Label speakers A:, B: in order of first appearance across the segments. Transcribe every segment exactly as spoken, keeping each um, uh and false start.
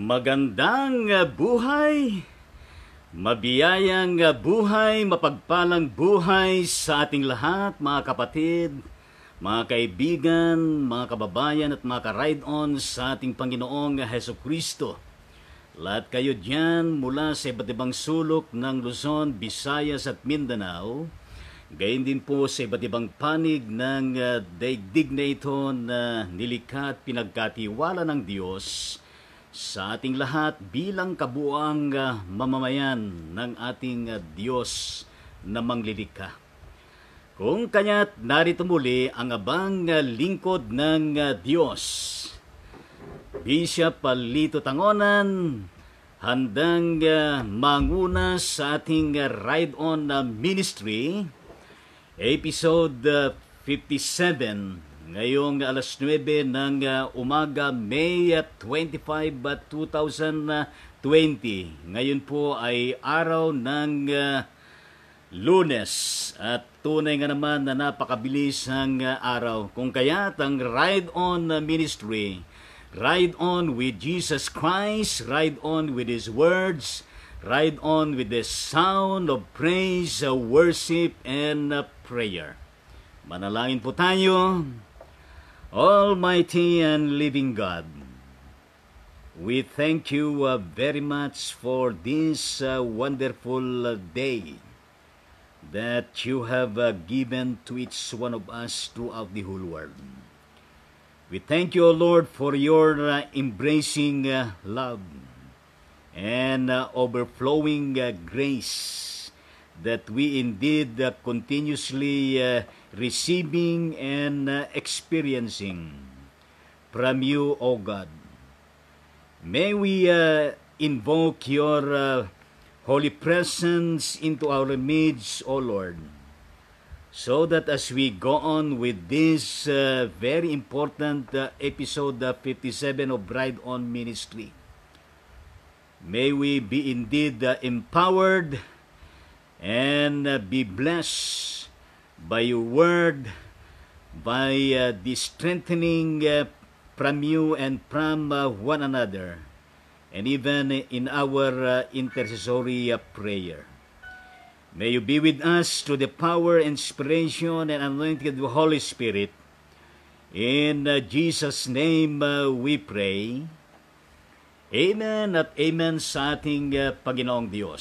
A: Magandang uh, buhay, mabiyayang uh, buhay, mapagpalang buhay sa ating lahat, mga kapatid, mga kaibigan, mga kababayan at mga ka-ride-on sa ating Panginoong Hesukristo. Lahat kayo dyan mula sa iba't ibang sulok ng Luzon, Visayas at Mindanao. Gayon din po sa iba't ibang panig ng uh, daigdig na ito na nilikha at pinagkatiwala ng Diyos sa ating lahat bilang kabuang uh, mamamayan ng ating uh, Diyos na manglilikha. Kung kanya't narito muli ang abang uh, lingkod ng uh, Diyos, Bishop Lito Tangonan, handang uh, manguna sa ating uh, Ride-On uh, Ministry, Episode uh, fifty-seven, ngayong alas nuwebe ng uh, umaga, May uh, twenty-five, uh, twenty twenty. Ngayon po ay araw ng uh, Lunes at tunay nga naman na napakabilis ang uh, araw. Kung kaya't ang Ride-On uh, Ministry, ride on with Jesus Christ, ride on with His words, ride on with the sound of praise, uh, worship, and uh, prayer. Manalangin po tayo. Almighty and living God, we thank you uh, very much for this uh, wonderful uh, day that you have uh, given to each one of us throughout the whole world. We thank you, O Lord, for your uh, embracing uh, love and uh, overflowing uh, grace that we indeed uh, continuously uh, receiving and uh, experiencing from you, O God. May we uh, invoke your uh, holy presence into our midst, O Lord, so that as we go on with this uh, very important uh, episode uh, fifty-seven of Ride-On Ministry, may we be indeed uh, empowered and uh, be blessed by your word, by uh, the strengthening uh, from you and from uh, one another, and even in our uh, intercessory uh, prayer. May you be with us through the power, inspiration, and anointing of the Holy Spirit. In uh, Jesus' name uh, we pray. Amen at amen sa ating uh, Panginoong Diyos.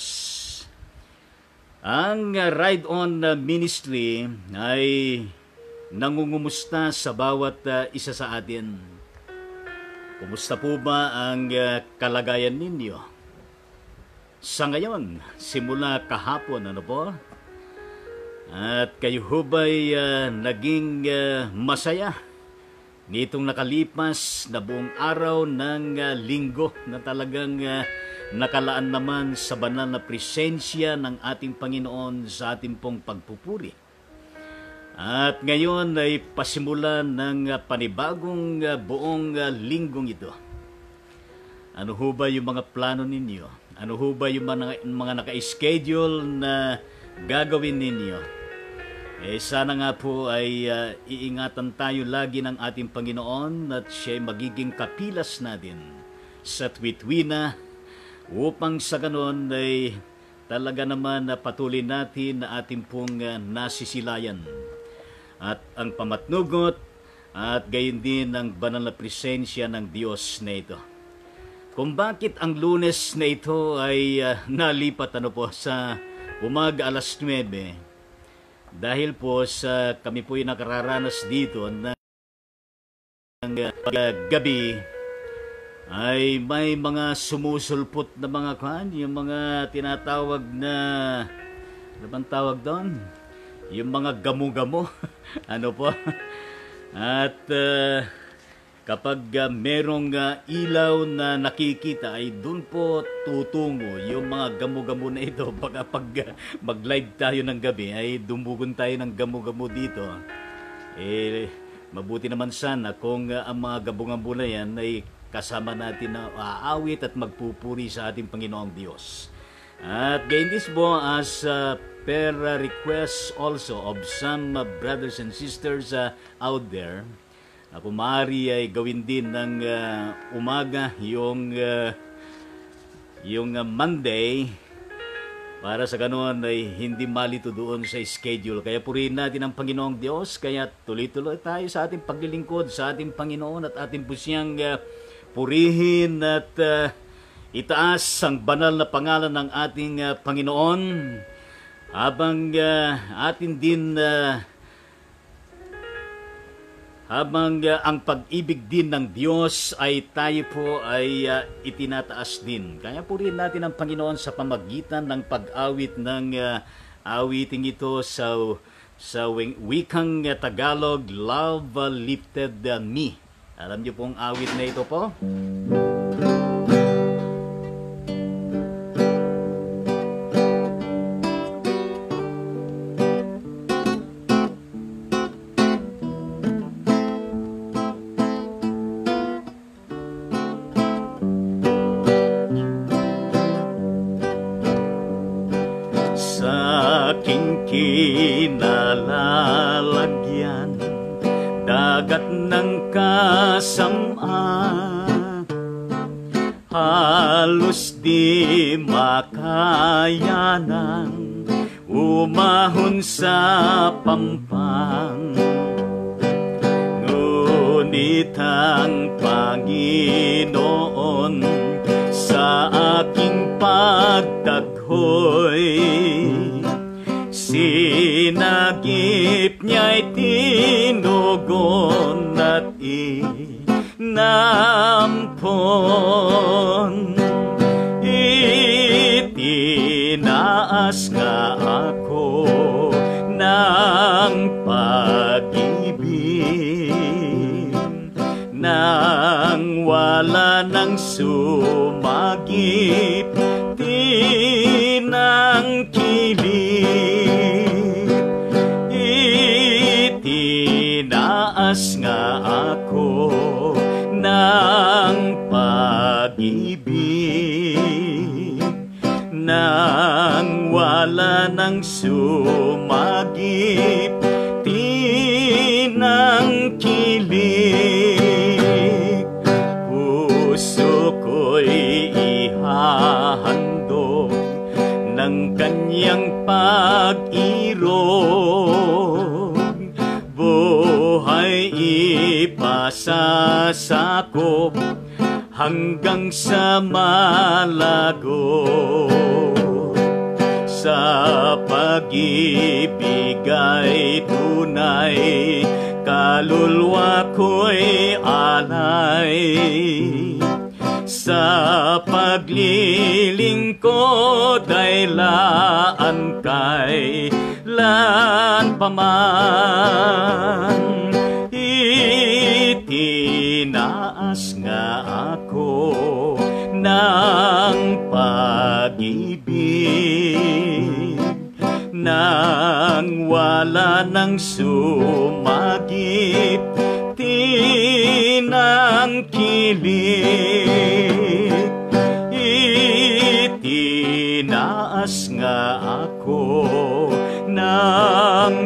A: Ang uh, Ride-On uh, Ministry ay nangungumusta sa bawat uh, isa sa atin. Kumusta po ba ang uh, kalagayan ninyo? Sa ngayon, simula kahapon, ano po? At kayo ho ba'y uh, naging uh, masaya nitong nakalipas na buong araw ng uh, linggo na talagang uh, nakalaan naman sa banal na presensya ng ating Panginoon sa ating pong pagpupuri. At ngayon ay pasimulan ng uh, panibagong uh, buong uh, linggong ito. Ano ho ba yung mga plano ninyo? Ano ho ba yung mga, mga naka-schedule na gagawin ninyo? Eh sana nga po ay uh, iingatan tayo lagi ng ating Panginoon at siya'y magiging kapilas natin sa tuwid-tuwina upang sa ganon ay talaga naman na patuloy natin na ating pong uh, nasisilayan. At ang pamatnugot at gayon din ang banal na presensya ng Diyos na ito. Kung bakit ang Lunes na ito ay uh, nalipat ano po sa umaga alas nuwebe, dahil po sa kami po ay nakararanas dito ng uh, gabi ay may mga sumusulpot na mga kan, yung mga tinatawag na, ano bang tawag doon? Yung mga gamo-gamo, ano po? At uh, kapag uh, merong uh, ilaw na nakikita ay doon po tutungo yung mga gamo-gamo na ito. Pag, pag uh, mag-live tayo ng gabi ay dumugon tayo ng gamo-gamo dito. Eh, mabuti naman sana kung uh, ang mga gamo-gamo na yan ay kasama natin na aawit at magpupuri sa ating Panginoong Diyos. At gayon this po as uh, per uh, request also of some uh, brothers and sisters uh, out there, uh, kung maaari ay gawin din ng uh, umaga yung uh, yung uh, Monday, para sa ganoon ay hindi malito doon sa schedule. Kaya purihin natin ang Panginoong Diyos. Kaya tuloy-tuloy tayo sa ating paglilingkod sa ating Panginoon at ating po siyang uh, purihin at uh, itaas ang banal na pangalan ng ating uh, Panginoon. Habang uh, atin din uh, habang uh, ang pag-ibig din ng Diyos ay tayo po ay uh, itinataas din. Kaya purihin natin ang Panginoon sa pamagitan ng pag-awit ng uh, awiting ito sa, sa wikang uh, Tagalog, Love uh, Lifted uh, Me. Alam niyo pong awit na ito po?
B: Kinalalagyan dagat ng kasamaan, halos di makayanan umahon sa pampang. Ngunit ang Panginoon sa aking pagtaghoy, sinagip niya'y tinugon at inampon. Itinaas nga ako ng pag-ibig, nang wala nang sumagip, tinangkilig. Itinaas nga ako ng pag-ibig, nang wala nang sumagip, tinangkilig. Puso ko'y ihahandog ng kanyang pag-irog, buhay ipasasakop hanggang sa malago. Sa pag-ibig ay tunay, kaluluwa ko'y alay. Sa paglilingkod ay laan kailan paman. Itinaas nga ako ng pag-ibig, nang wala nang sumagip, tinangkilig. Itinaas nga ako ng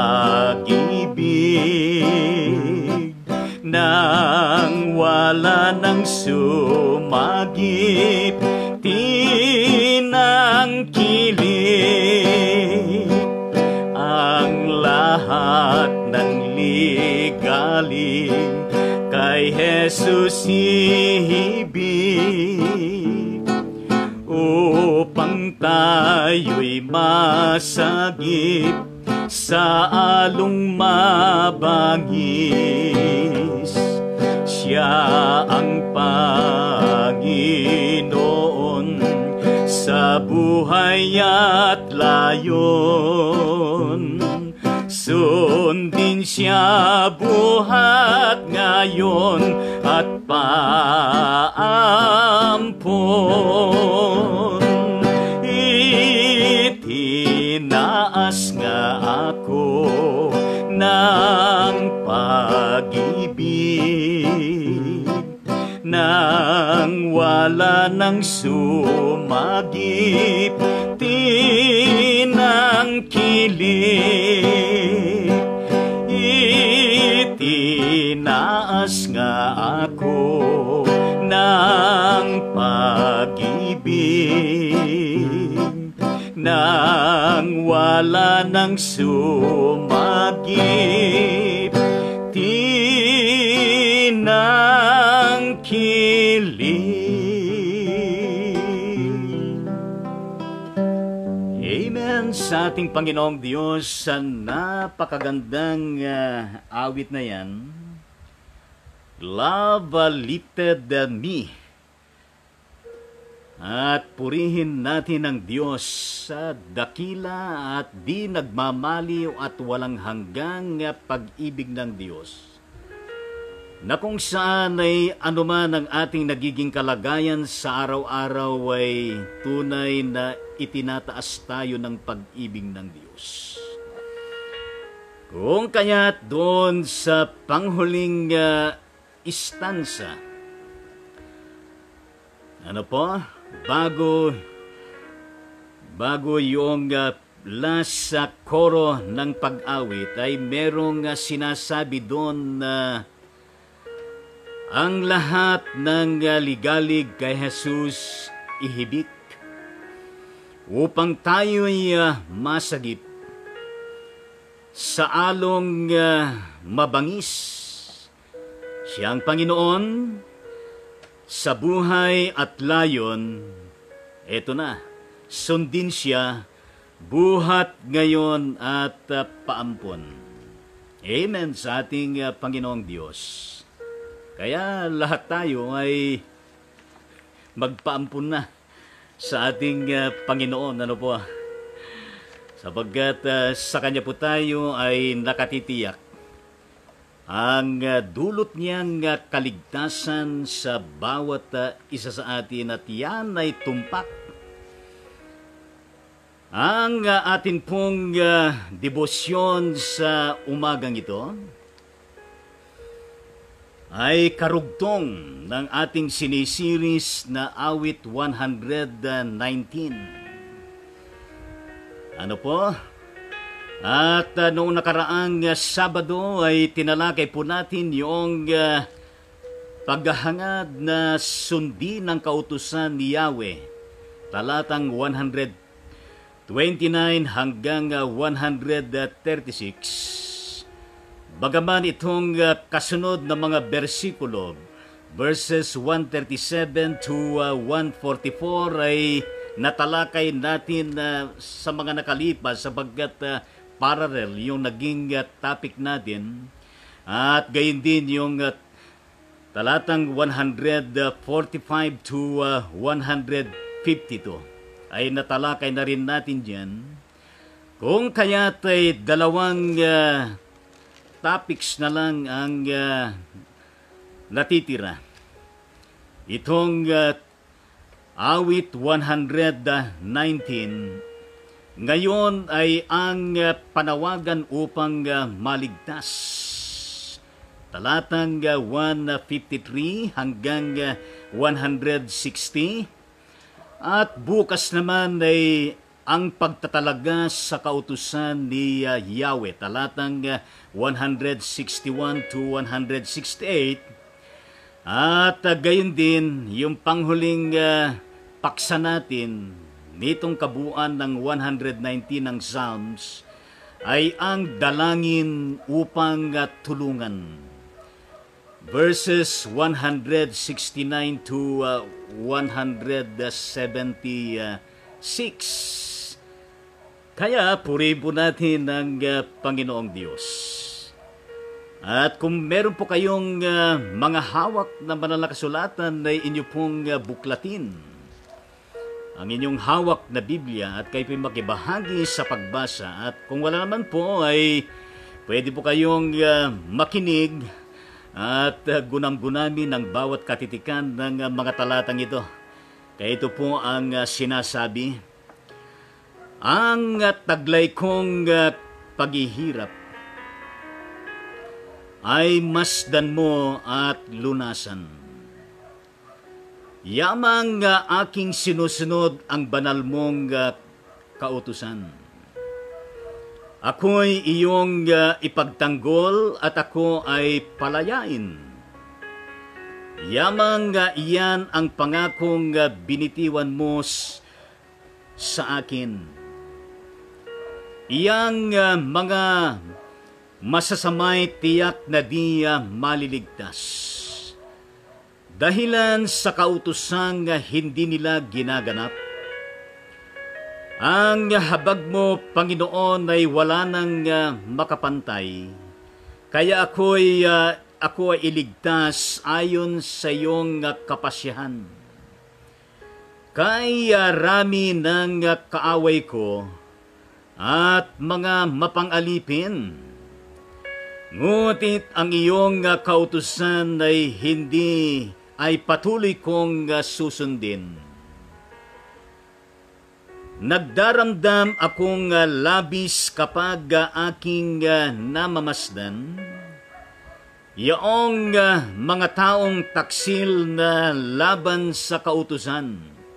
B: pag-ibig, nang wala nang sumagip, tinangkilig. Ang lahat ng ligaling kay Jesus ihibig, upang tayo'y masagip sa along mabangis. Siya ang Panginoon sa buhay at layon. Sundin siya buhat ngayon at paampon. Itinaas nga ako ng pag-ibig, nang wala nang sumagip, tinangkilig. Itinaas nga ako ng pag-ibig, pag-ibig nang wala nang sumagip, tinangkilig. Amen sa ating Panginoong Diyos, sa napakagandang uh, awit na yan. Love lifted me. At purihin natin ang Diyos sa dakila at di nagmamaliw at walang hanggang pag-ibig ng Diyos, na kung saan ay anuman ang ating nagiging kalagayan sa araw-araw ay tunay na itinataas tayo ng pag-ibig ng Diyos. Kung kaya't doon sa panghuling uh, istansa, ano po? Bago, bago yung uh, last sa uh, koro ng pag-awit ay merong uh, sinasabi doon na uh, ang lahat ng uh, ligalig kay Jesus ihibik upang tayo'y uh, masagip sa along uh, mabangis. Siyang Panginoon sa buhay at layon, eto na, sundin siya, buhat ngayon at uh, paampon. Amen sa ating uh, Panginoong Diyos. Kaya lahat tayo ay magpaampon na sa ating uh, Panginoon. Ano po? Sapagkat uh, sa Kanya po tayo ay nakatitiyak ang uh, dulot niyang uh, kaligtasan sa bawat uh, isa sa atin, at yan ay tumpak. Ang uh, atin pong uh, debosyon sa umagang ito ay karugtong ng ating sinisiris na awit one nineteen. Ano po? At uh, noong nakaraang uh, Sabado ay tinalakay po natin yung uh, paghahangad na sundin ng kautusan ni Yahweh. Talatang one twenty-nine hanggang uh, one thirty-six. Bagaman itong uh, kasunod na mga bersikulo, verses one thirty-seven to uh, one forty-four ay natalakay natin uh, sa mga nakalipas sapagkat uh, parallel yung naging uh, topic natin, at gayon din yung uh, talatang one forty-five to uh, one fifty-two ay natalakay na rin natin dyan. Kung kaya't ay dalawang uh, topics na lang ang uh, natitira. Itong uh, awit one nineteen ngayon ay ang uh, panawagan upang uh, maligtas. Talatang uh, one fifty-three hanggang uh, one sixty. At bukas naman ay ang pagtatalaga sa kautusan ni uh, Yahweh. Talatang uh, one sixty-one to one sixty-eight. At uh, gayon din yung panghuling uh, paksa natin nitong kabuuan ng one nineteen ng Psalms ay ang dalangin upang uh, tulungan. Verses one sixty-nine to uh, one seventy-six. Kaya purihin po natin ang uh, Panginoong Diyos. At kung meron po kayong uh, mga hawak na banal na kasulatan na inyo pong uh, buklatin ang inyong hawak na Biblia at kayo po'y makibahagi sa pagbasa. At kung wala naman po ay pwede po kayong uh, makinig at uh, gunam-gunamin ang bawat katitikan ng uh, mga talatang ito. Kaya ito po ang uh, sinasabi, ang uh, taglay kong uh, paghihirap ay masdan mo at lunasan. Yamang uh, aking sinusunod ang banal mong uh, kautusan. Ako'y iyong uh, ipagtanggol at ako ay palayain. Yamang uh, iyan ang pangakong uh, binitiwan mo s- sa akin. Iyang uh, mga masasamay tiyak na di uh, maliligtas. Dahilan sa kautusang uh, hindi nila ginaganap. Ang habag mo, Panginoon, ay wala nang uh, makapantay. Kaya ako'y uh, ako ay iligtas ayon sa iyong uh, kapasyahan. Kaya rami ng uh, kaaway ko at mga mapangalipin. Ngutit ang iyong uh, kautusan ay hindi ay patuloy kong uh, susundin. Nagdaramdam akong uh, labis kapag uh, aking uh, namamasdan. Yaong uh, mga taong taksil na laban sa kautusan.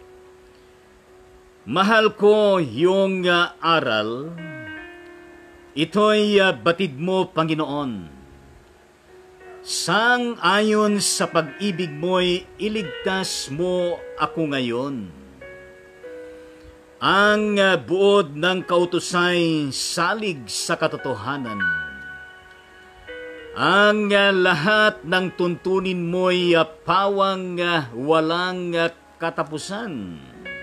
B: Mahal ko yung uh, aral. Ito'y uh, batid mo, Panginoon. Sang ayon sa pag-ibig mo'y iligtas mo ako ngayon. Ang uh, buod ng kautusay salig sa katotohanan. Ang uh, lahat ng tuntunin mo'y uh, pawang uh, walang uh, katapusan.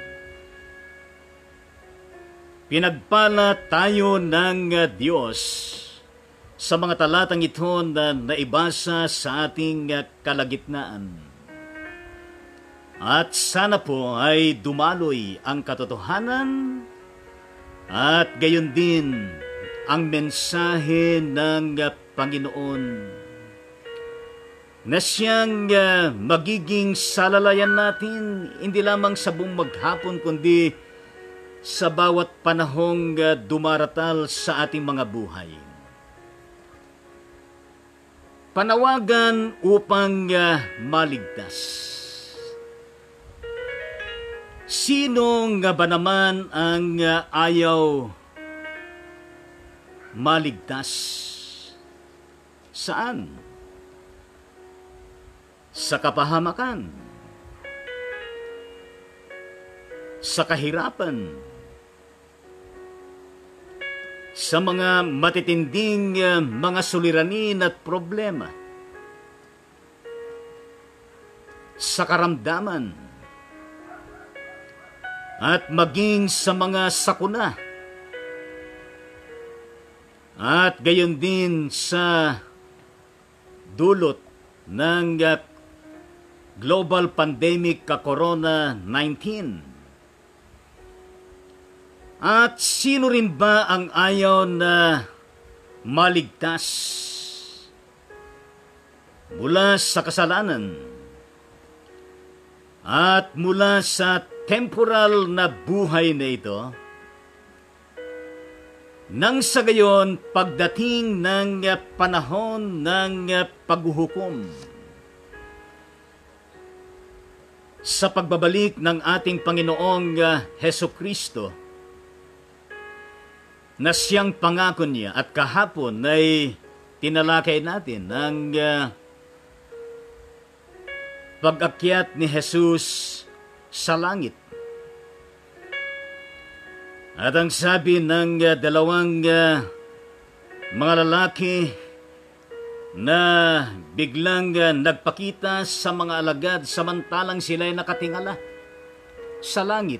B: Pinagpala tayo ng uh, Diyos sa mga talatang ito na naibasa sa ating uh, kalagitnaan. At sana po ay dumaloy ang katotohanan at gayon din ang mensahe ng uh, Panginoon na siyang uh, magiging salalayan natin hindi lamang sa buong maghapon kundi sa bawat panahong uh, dumaratal sa ating mga buhay. Panawagan upang uh, maligtas. Sino nga ba naman ang uh, ayaw maligtas? Saan? Sa kapahamakan. Sa kahirapan. Sa mga matitinding uh, mga suliranin at problema. Sa karamdaman. At maging sa mga sakuna. At gayon din sa dulot ng uh, global pandemic ka corona nineteen. At sino rin ba ang ayaw na maligtas mula sa kasalanan at mula sa temporal na buhay na ito? Nang sa gayon, pagdating ng panahon ng paghuhukom, sa pagbabalik ng ating Panginoong Hesukristo, na siyang pangako niya at kahapon ay tinalakay natin ang uh, pag-akyat ni Jesus sa langit. At ang sabi ng uh, dalawang uh, mga lalaki na biglang uh, nagpakita sa mga alagad samantalang sila ay nakatingala sa langit.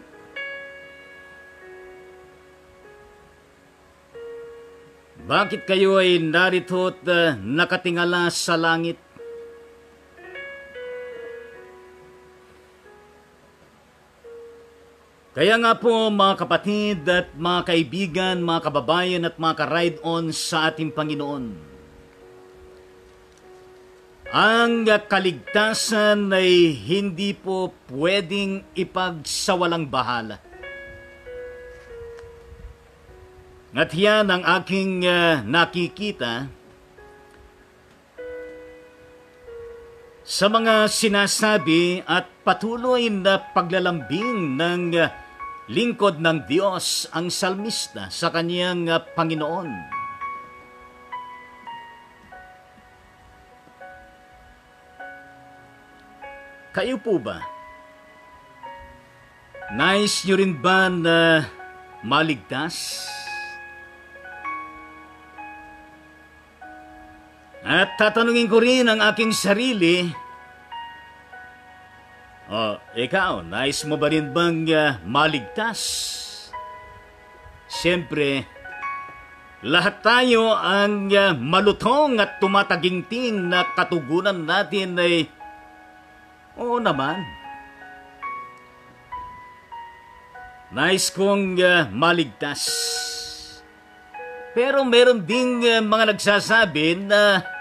B: Bakit kayo ay narito at uh, nakatingala sa langit? Kaya nga po mga kapatid at mga kaibigan, mga kababayan at mga ka-ride-on sa ating Panginoon, ang kaligtasan ay hindi po pwedeng ipagsawalang bahala. At yan ang aking uh, nakikita sa mga sinasabi at patuloy na paglalambing ng uh, lingkod ng Diyos, ang salmista, sa kaniyang uh, Panginoon. Kayo po ba? Nais nyo rin ba na maligtas? At tatanungin ko rin ang aking sarili, oh, ikaw, nais mo ba rin bang uh, maligtas? Siyempre, lahat tayo ang uh, malutong at tumataginting na katugunan natin ay, oo naman. Nais kong uh, maligtas. Pero meron ding uh, mga nagsasabi na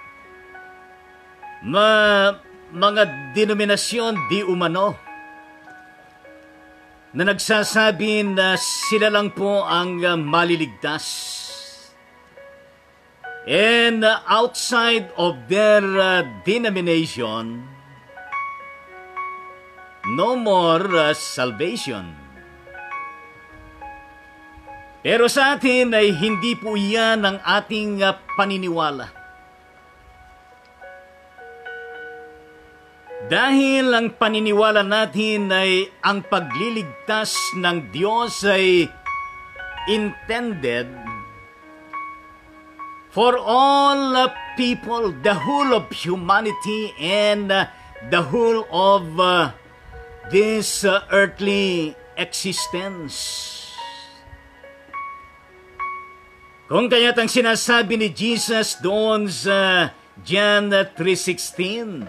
B: ma, mga denominasyon di umano na nagsasabi na sila lang po ang uh, maliligtas. And uh, outside of their uh, denomination, no more uh, salvation. Pero sa atin ay hindi po yan ang ating uh, paniniwala. Dahil ang paniniwala natin ay ang pagliligtas ng Diyos ay intended for all uh, people, the whole of humanity and uh, the whole of uh, this uh, earthly existence. Kung kaya't ang sinasabi ni Jesus doon sa John three sixteen,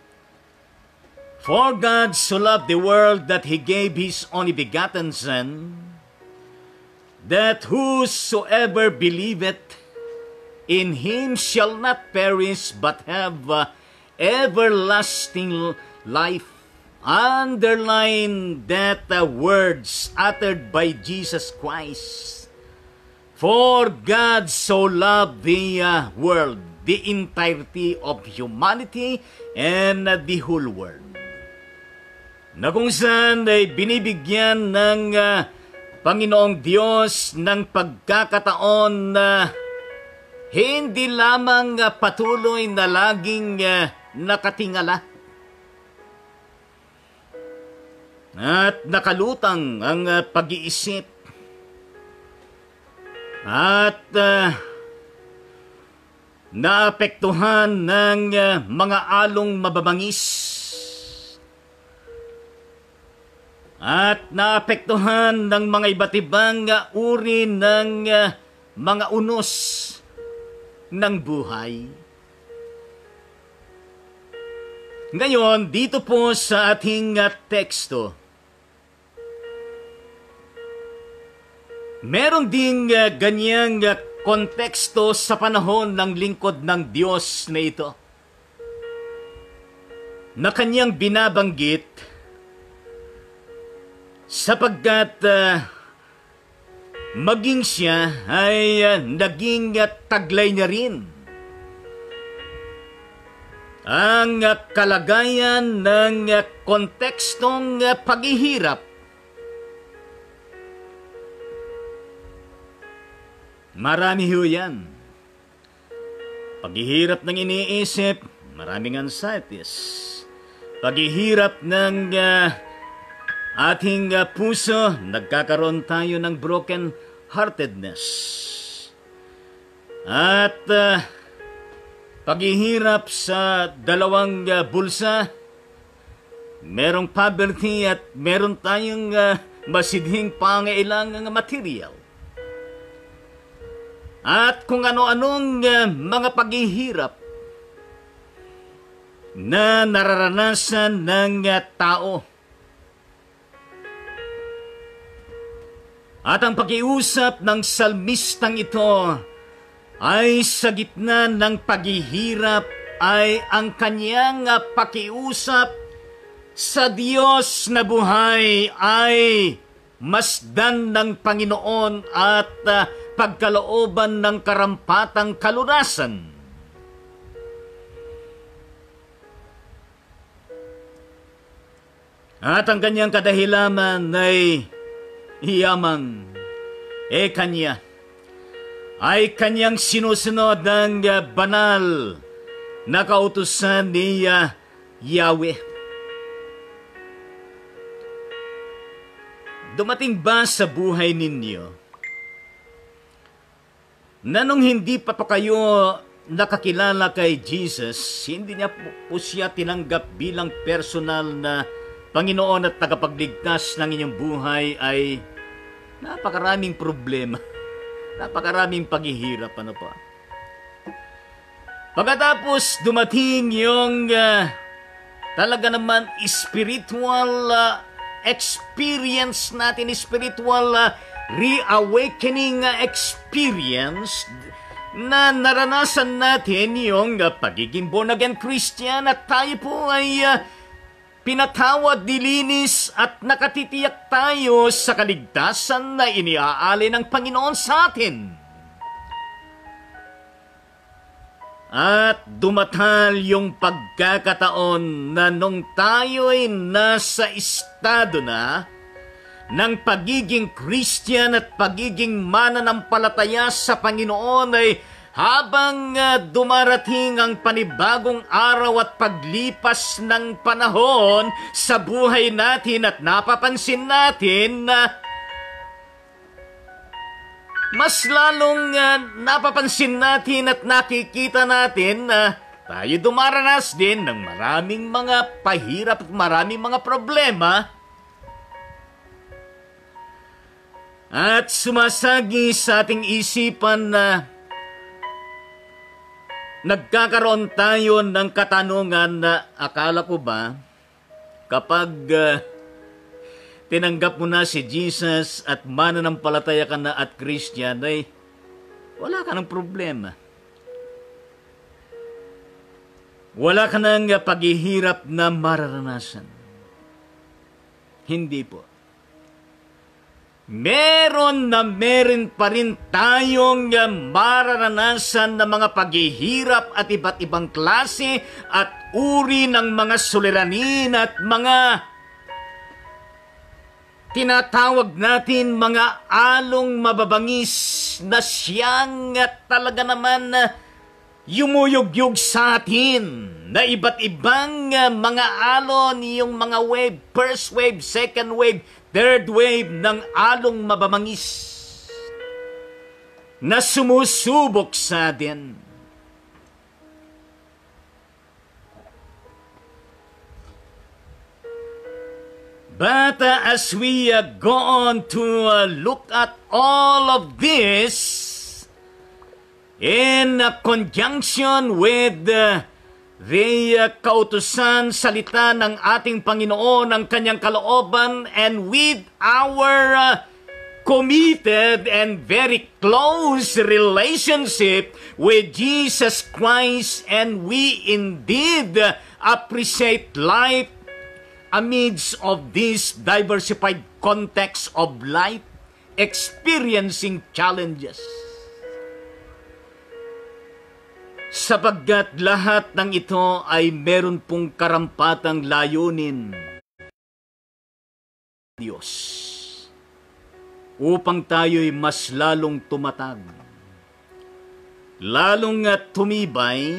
B: for God so loved the world that He gave His only begotten Son, that whosoever believeth in Him shall not perish but have uh, everlasting life. Underline that uh, words uttered by Jesus Christ. For God so loved the uh, world, the entirety of humanity and uh, the whole world, na kung saan ay binibigyan ng uh, Panginoong Diyos ng pagkakataon na hindi lamang uh, patuloy na laging uh, nakatingala at nakalutang ang uh, pag-iisip at uh, naapektuhan ng uh, mga along mababangis at naapektuhan ng mga iba't ibang uh, uri ng uh, mga unos ng buhay. Ngayon, dito po sa ating uh, teksto, meron ding uh, ganyang uh, konteksto sa panahon ng lingkod ng Diyos na ito, na kanyang binabanggit sapagkat uh, maging siya ay uh, naging uh, taglay niya rin ang uh, kalagayan ng uh, kontekstong uh, paghihirap. Marami ho yan. Paghihirap ng iniisip, maraming anxieties. Paghihirap ng uh, ating uh, puso, nagkakaroon tayo ng broken heartedness. At uh, paghihirap sa dalawang uh, bulsa, merong poverty at meron tayong uh, masidhing pangailangang material. At kung ano-anong uh, mga paghihirap na nararanasan ng uh, tao. At ang pag-iusap ng salmistang ito ay sa gitna ng paghihirap ay ang kanyang uh, pakiusap sa Diyos na buhay ay masdan ng Panginoon at uh, pagkalooban ng karampatang kalunasan. At ang kanyang kadahilaman ay iyamang e kanya ay kanyang sinusunod ng uh, banal na kautusan ni uh, Yahweh. Dumating ba sa buhay ninyo na nung hindi pa pa kayo nakakilala kay Jesus, hindi niya po, po siya tinanggap bilang personal na Panginoon at tagapagligtas ng inyong buhay, ay napakaraming problema, napakaraming paghihirap, ano pa. Pagkatapos dumating yung uh, talaga naman spiritual uh, experience natin, spiritual uh, reawakening uh, experience, na naranasan natin yung uh, pagiging born again Christian, at tayo po ay uh, pinatawad, dilinis at nakatitiyak tayo sa kaligtasan na iniaalay ng Panginoon sa atin. At dumatal yung pagkakataon na nung tayo'y nasa estado na ng pagiging Christian at pagiging mananampalataya sa Panginoon, ay habang uh, dumarating ang panibagong araw at paglipas ng panahon sa buhay natin, at napapansin natin na mas lalong uh, napapansin natin at nakikita natin na tayo dumaranas din ng maraming mga pahirap at maraming mga problema, at sumasagi sa ating isipan na nagkakaroon tayo ng katanungan na akala ko ba kapag uh, tinanggap mo na si Jesus at mananampalataya ka na at Christian, ay wala ka ng problema. Wala ka ng paghihirap na mararanasan. Hindi po. Meron na meron pa rin tayong mararanasan na mga paghihirap at iba't ibang klase at uri ng mga suliranin at mga tinatawag natin mga along mababangis na siyang at talaga naman uh, yumuyugyug sa atin, na iba't ibang uh, mga alon, yung mga wave, first wave, second wave, third wave ng along mababangis na sumusubok sa atin. But uh, as we uh, go on to uh, look at all of this in uh, conjunction with uh, the uh, kautusan salita ng ating Panginoon, ang kanyang kalooban, and with our uh, committed and very close relationship with Jesus Christ, and we indeed uh, appreciate life amidst of this diversified context of life, experiencing challenges. Sapagkat lahat ng ito ay meron pong karampatang layunin Diyos, upang tayo'y mas lalong tumatag, lalong tumibay,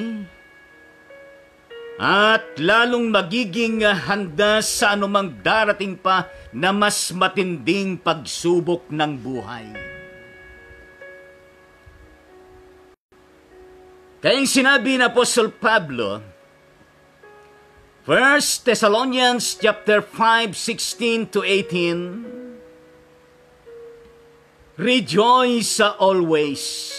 B: at lalong magiging handa sa anumang darating pa na mas matinding pagsubok ng buhay. Kaya sinabi ni Apostol Pablo, First Thessalonians chapter five, sixteen to eighteen, rejoice always.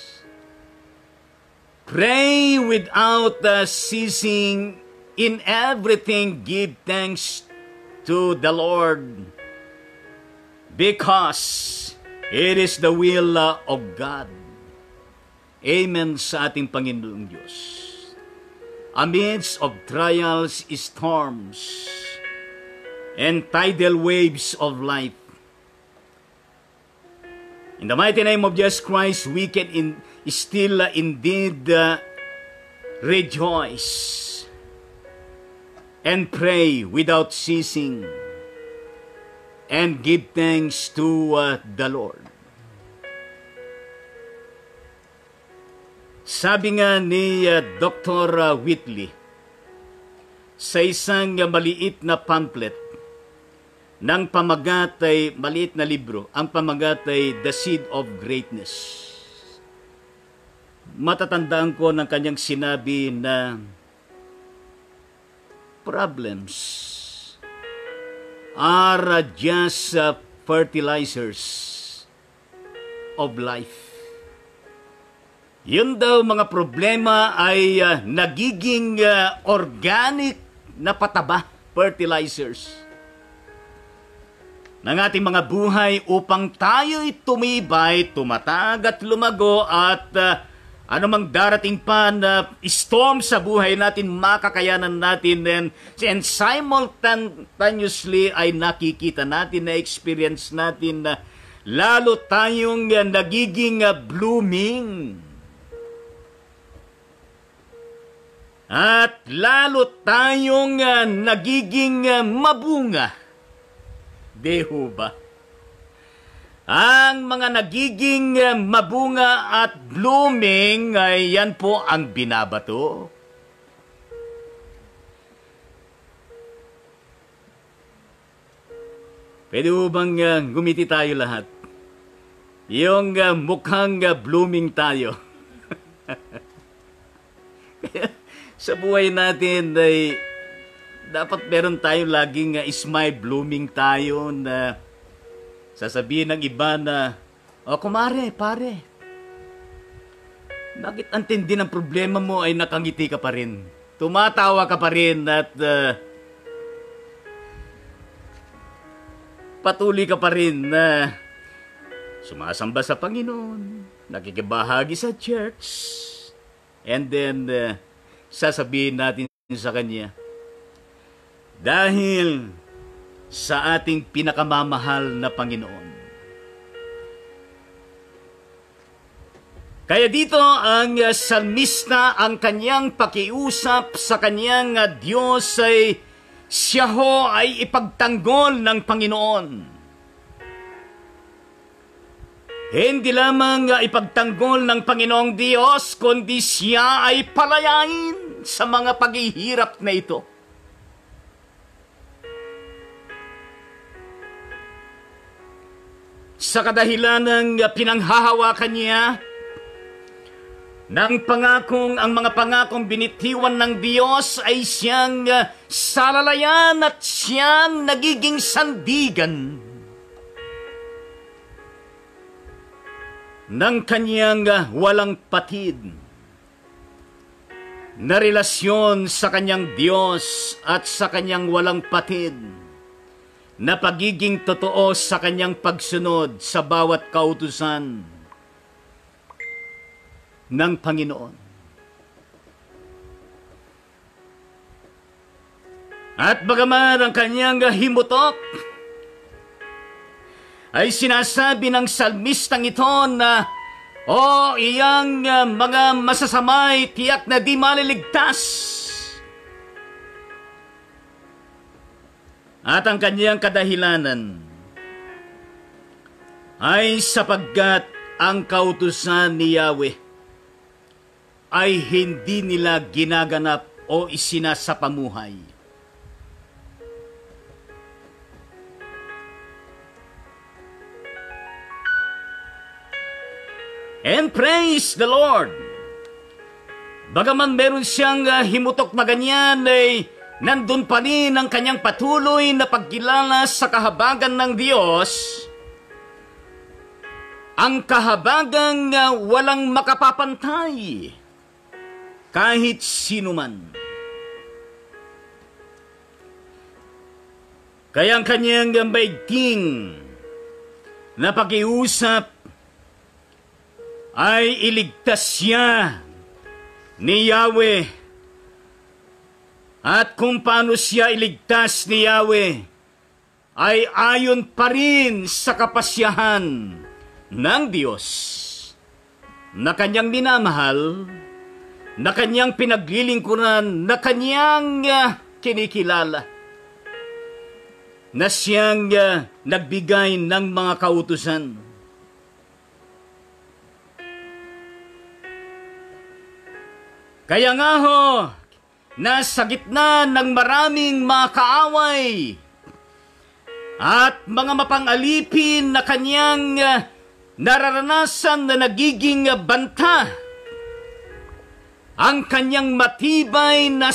B: Pray without uh, ceasing. In everything give thanks to the Lord, because it is the will uh, of God. Amen sa ating Panginoong Diyos. Amidst of trials, storms, and tidal waves of life, in the mighty name of Jesus Christ, we can in, still uh, indeed uh, rejoice and pray without ceasing and give thanks to uh, the Lord. Sabi nga ni uh, Doctor Uh, Whitley sa isang uh, maliit na pamphlet ng pamagat ay maliit na libro. Ang pamagat ay The Seed of Greatness. Matatandaan ko ng kanyang sinabi na problems are just uh, fertilizers of life. Yun daw mga problema ay uh, nagiging uh, organic na pataba, fertilizers ng ating mga buhay upang tayo'y tumibay, tumatag at lumago at uh, anumang darating pa na storm sa buhay natin, makakayanan natin and, and simultaneously ay nakikita natin, na-experience natin na lalo tayong uh, nagiging uh, blooming. At lalo tayong uh, nagiging uh, mabunga. Di ho ba? Ang mga nagiging uh, mabunga at blooming ay yan po ang binabato. Pwede ho bang uh, gumiti tayo lahat? Yung uh, mukhang uh, blooming tayo. Sa buhay natin ay dapat meron tayo laging uh, smile, blooming tayo na sasabihin ng iba na, o kumare, pare, bakit ang tindi ng problema mo ay nakangiti ka pa rin? Tumatawa ka pa rin at uh, patuloy ka pa rin na sumasamba sa Panginoon, nakikibahagi sa church, and then uh, sasabihin natin sa Kanya, dahil sa ating pinakamamahal na Panginoon. Kaya dito ang uh, salmista, ang kanyang pakiusap sa kanyang uh, Diyos ay siya ho ay ipagtanggol ng Panginoon. Hindi lamang uh, ipagtanggol ng Panginoong Diyos, kundi siya ay palayain sa mga paghihirap na ito. Sa kadahilan ng pinanghahawakan niya ng pangakong, ang mga pangakong binitiwan ng Diyos ay siyang salalayan at siyang nagiging sandigan ng kanyang walang patid na relasyon sa kanyang Diyos at sa kanyang walang patid na pagiging totoo sa kanyang pagsunod sa bawat kautusan ng Panginoon. At bagaman ang kanyang himutok ay sinasabi ng salmistang ito na o oh, iyang uh, mga masasamay tiyak na di maliligtas. At ang kanyang kadahilanan ay sapagkat ang kautusan ni Yahweh ay hindi nila ginaganap o isinasapamuhay. And praise the Lord! Bagaman meron siyang uh, himutok na ganyan ay nandun pa rin ang kanyang patuloy na pagkilala sa kahabagan ng Diyos, ang kahabagang uh, walang makapapantay kahit sino man. Kaya ang kanyang maigting na pag-iusap ay iligtas siya ni Yahweh. At kung paano siya iligtas ni Yahweh ay ayon pa rin sa kapasyahan ng Diyos na kanyang minamahal, na kanyang pinaglilingkuran, na kanyang uh, kinikilala, na siyang uh, nagbigay ng mga kautusan. Kaya nga ho, na sa gitna ng maraming mga kaaway, at mga mapang-alipin na kanyang uh, nararanasan na nagiging uh, banta, ang kanyang matibay na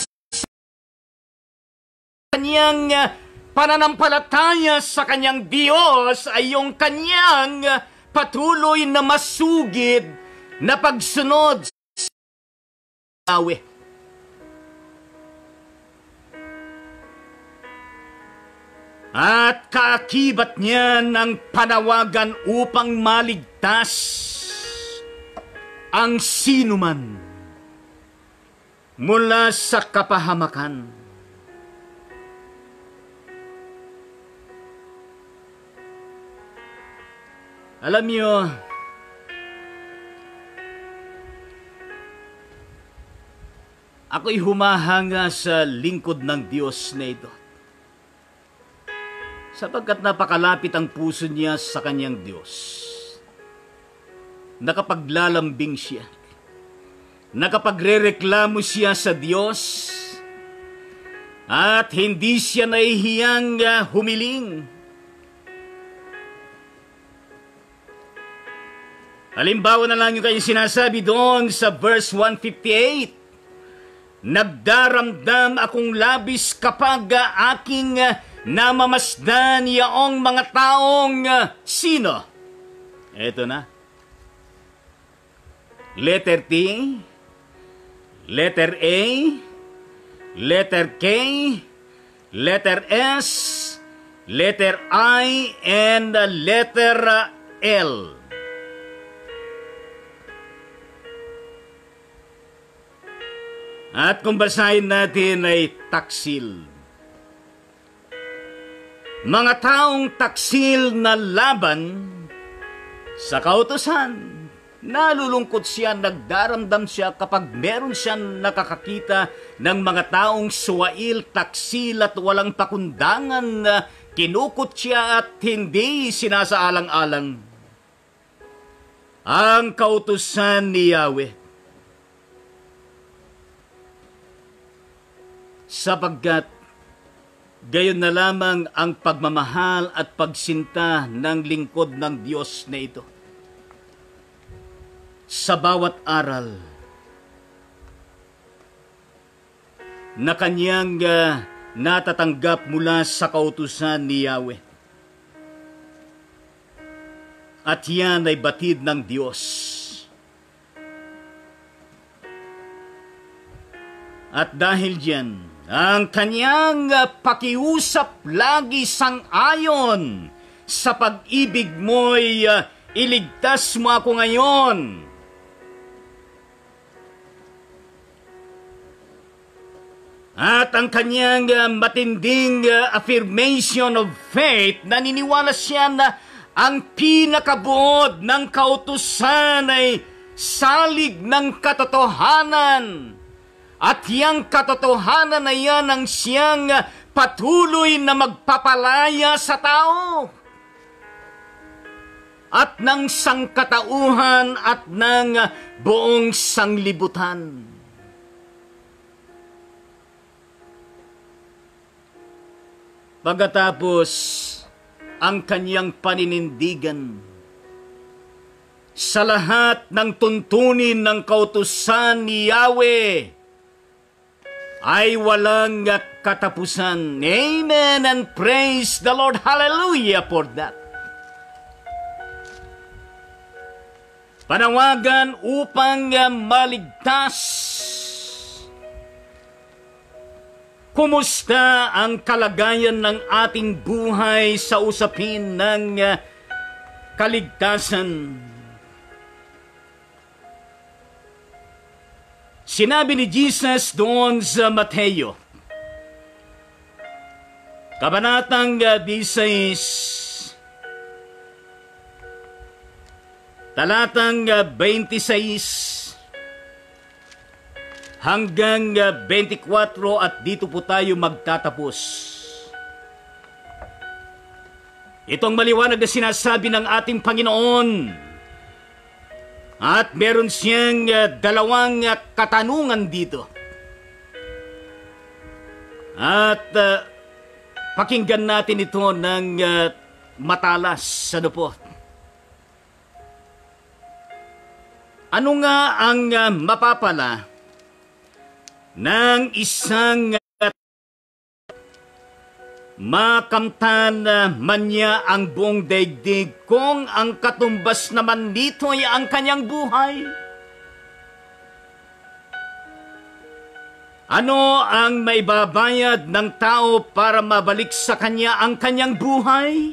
B: kanyang uh, pananampalataya sa kanyang Diyos ay yung kanyang uh, patuloy na masugid na pagsunod sa Yahweh. At kaakibat niya ng panawagan upang maligtas ang sinuman mula sa kapahamakan. Alam niyo, ako'y humahanga sa lingkod ng Diyos na ito, sapagkat napakalapit ang puso niya sa kanyang Diyos. Nakapaglalambing siya, nakapagrereklamo siya sa Diyos, at hindi siya nahihiyang uh, humiling. Halimbawa na lang yung kanyang sinasabi doon sa verse one fifty-eight. Nagdaramdam akong labis kapag uh, aking uh, namamasdan yaong mga taong uh, sino? Eto na. Letter T, letter A, letter K, letter S, letter I, and uh, letter uh, L. At kung basahin natin ay taksil. Mga taong taksil na laban sa kautusan. Nalulungkot siya, nagdaramdam siya kapag meron siyang nakakakita ng mga taong suwail, taksil at walang pakundangan na kinukot siya at hindi sinasaalang-alang ang kautusan ni Yahweh. Sapagkat gayon na lamang ang pagmamahal at pagsinta ng lingkod ng Diyos na ito. Sa bawat aral na kanyang uh, natatanggap mula sa kautusan ni Yahweh. At yan ay batid ng Diyos. At dahil diyan, ang kanyang pakiusap lagi sang-ayon sa pag-ibig mo'y uh, iligtas mo ako ngayon. At ang kanyang uh, matinding uh, affirmation of faith, naniniwala siya na ang pinakabuod ng kautusan ay salig ng katotohanan. At yang katotohanan na yan ang siyang patuloy na magpapalaya sa tao. At ng sangkatauhan at ng buong sanglibutan. Pagkatapos ang kanyang paninindigan sa lahat ng tuntunin ng kautusan ni Yahweh, ay walang katapusan. Amen and praise the Lord. Hallelujah for that. Panawagan upang maligtas. Kumusta ang kalagayan ng ating buhay sa usapin ng kaligtasan? Sinabi ni Jesus doon sa Mateo, Kabanatang diseis, talatang twenty-six hanggang twenty-four, at dito po tayo magtatapos. Itong maliwanag na sinasabi ng ating Panginoon. At meron siyang uh, dalawang uh, katanungan dito. At uh, pakinggan natin ito ng uh, matalas. Ano po? Ano nga ang uh, mapapala ng isang uh, makamtan uh, man niya ang buong daigdig kung ang katumbas naman nito ay ang kanyang buhay? Ano ang maibabayad ng tao para mabalik sa kanya ang kanyang buhay?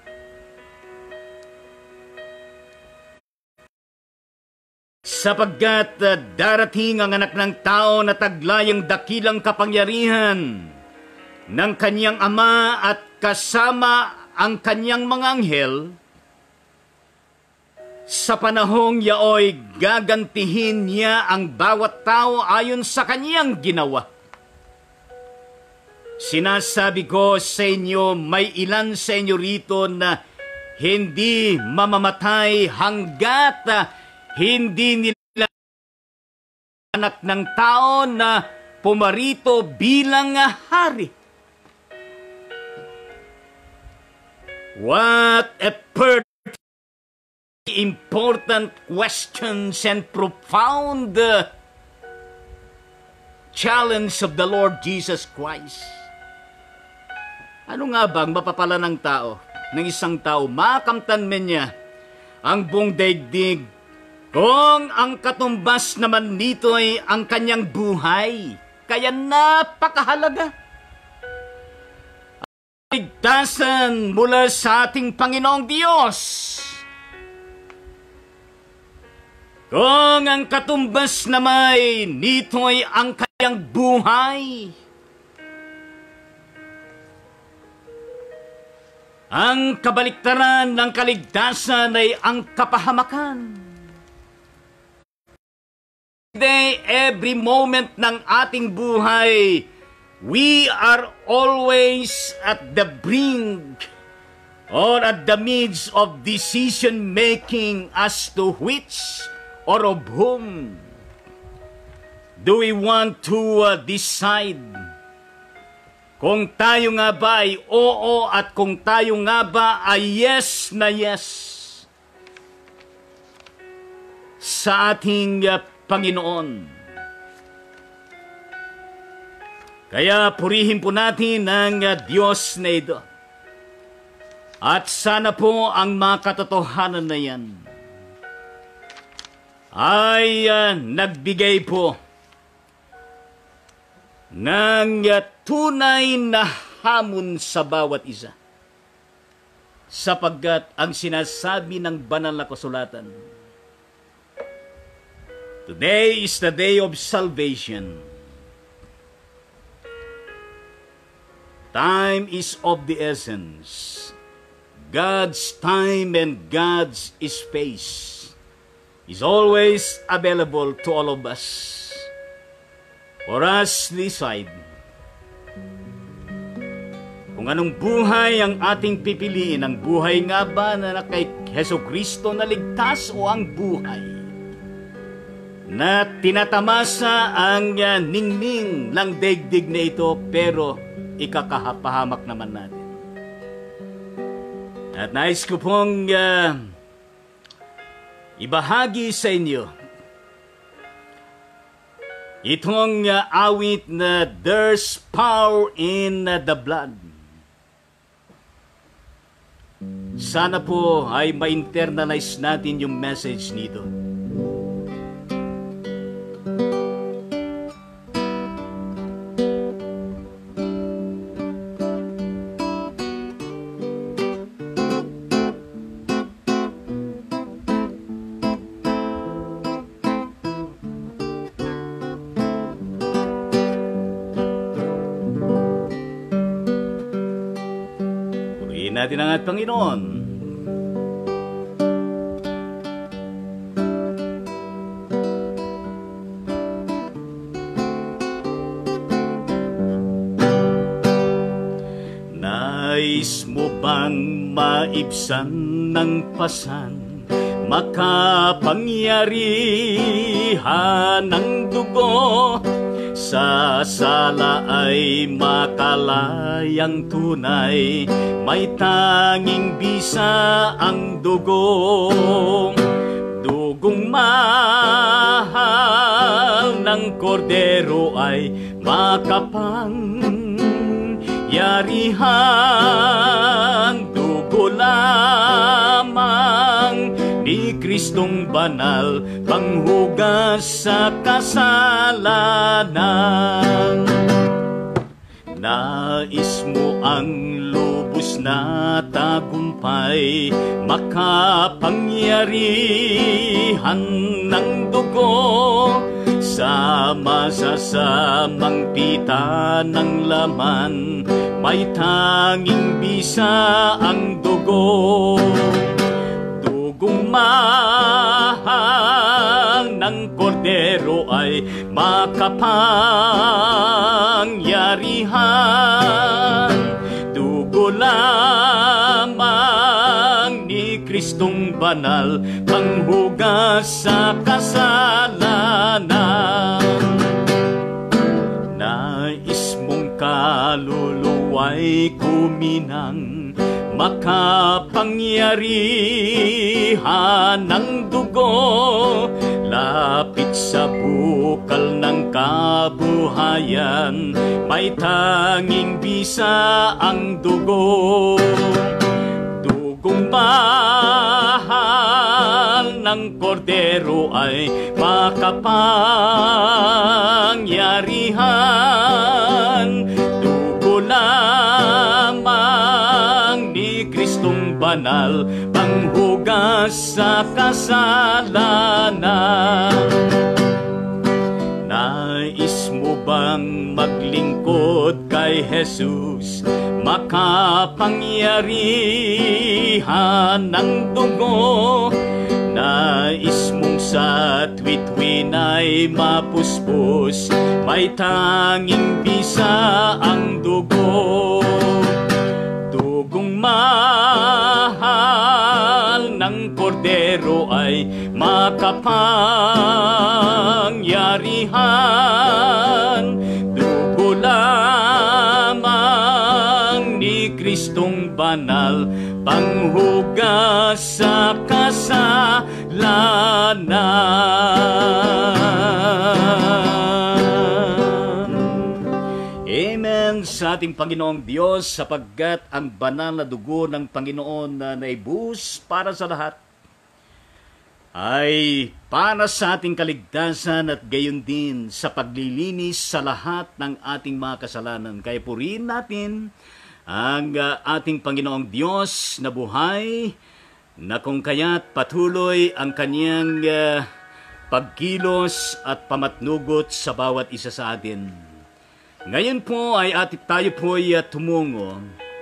B: Sapagkat uh, darating ang anak ng tao na taglay ang dakilang kapangyarihan ng kanyang ama at kasama ang kanyang mga anghel, sa panahong yaoy gagantihin niya ang bawat tao ayon sa kanyang ginawa. Sinasabi ko sa inyo, may ilan sa inyo rito na hindi mamamatay hanggat uh, hindi nila anak ng tao na pumarito bilang uh, hari. What a perfect important questions and profound uh, challenge of the Lord Jesus Christ. Ano nga bang mapapala ng tao, ng isang tao, makamtan man niya ang buong daigdig kung ang katumbas naman nito ay ang kanyang buhay? Kaya napakahalaga ang ligtasan mula sa ating Panginoong Diyos. Kung ang katumbas naman nito ay ang kanyang buhay, ang kabaliktaran ng kaligtasan ay ang kapahamakan. Today, every moment ng ating buhay, we are always at the brink or at the midst of decision-making as to which or of whom do we want to uh, decide kung tayo nga ba ay oo at kung tayo nga ba ay yes na yes sa ating uh, Panginoon. Kaya purihin po natin ang uh, Diyos na ito. At sana po ang mga katotohanan na yan ay uh, nagbigay po ng uh, tunay na hamon sa bawat isa. Sapagkat ang sinasabi ng banal na kasulatan, today is the day of salvation. Time is of the essence. God's time and God's space is always available to all of us for us to decide kung anong buhay ang ating pipiliin. Ang buhay nga ba na kay Jesucristo na ligtas o ang buhay na tinatamasa ang uh, ningning ng daigdig na ito pero ikakahapahamak naman natin. At nais ko pong uh, ibahagi sa inyo itong uh, awit na there's power in uh, the blood. Sana po ay ma-internalize natin yung message nito. Natin ang ating Panginoon. Nais mo bang maibsan ng pasan, makapangyarihan ng dugo sa sala ay makalayang tunay, may tanging bisa ang dugo, dugong mahal ng kordero ay makapangyarihan, dugo lamang ni Kristong banal, panghugas sa kasalanan. Nais mo ang lubos na tagumpay, makapangyarihan ng dugo, sa masasamang pita ng laman, may tanging bisa ang dugo, dugong mahal ng kordero ay makapangyarihan, dugo lamang ni Kristong banal, panghugas sa kasalanan. Nais mong kaluluway kuminang, makapangyarihan ng dugo, lapit sa bukal ng kabuhayan, may tanging bisa ang dugo, dugong mahal ng kordero ay makapangyarihan, dugo lamang ni Kristong banal, panghugas sa kasalanan. Nais mo bang maglingkod kay Jesus, makapangyarihan ng dugo, nais mong sa tuwid-tuwin ay mapuspos, may tanging bisa ang dugo, dugong mahal ng kordero ay makapangyarihan, dugo lamang ni Kristong banal, panghugas sa kasalanan. Amen sa ating Panginoong Diyos, sapagkat ang banal na dugo ng Panginoon na naibus para sa lahat ay para sa ating kaligtasan at gayon din sa paglilinis sa lahat ng ating mga kasalanan. Kaya purihin natin ang uh, ating Panginoong Diyos na buhay, na kung kaya't patuloy ang kanyang uh, pagkilos at pamatnugot sa bawat isa sa atin. Ngayon po ay atit tayo po ay uh, tumungo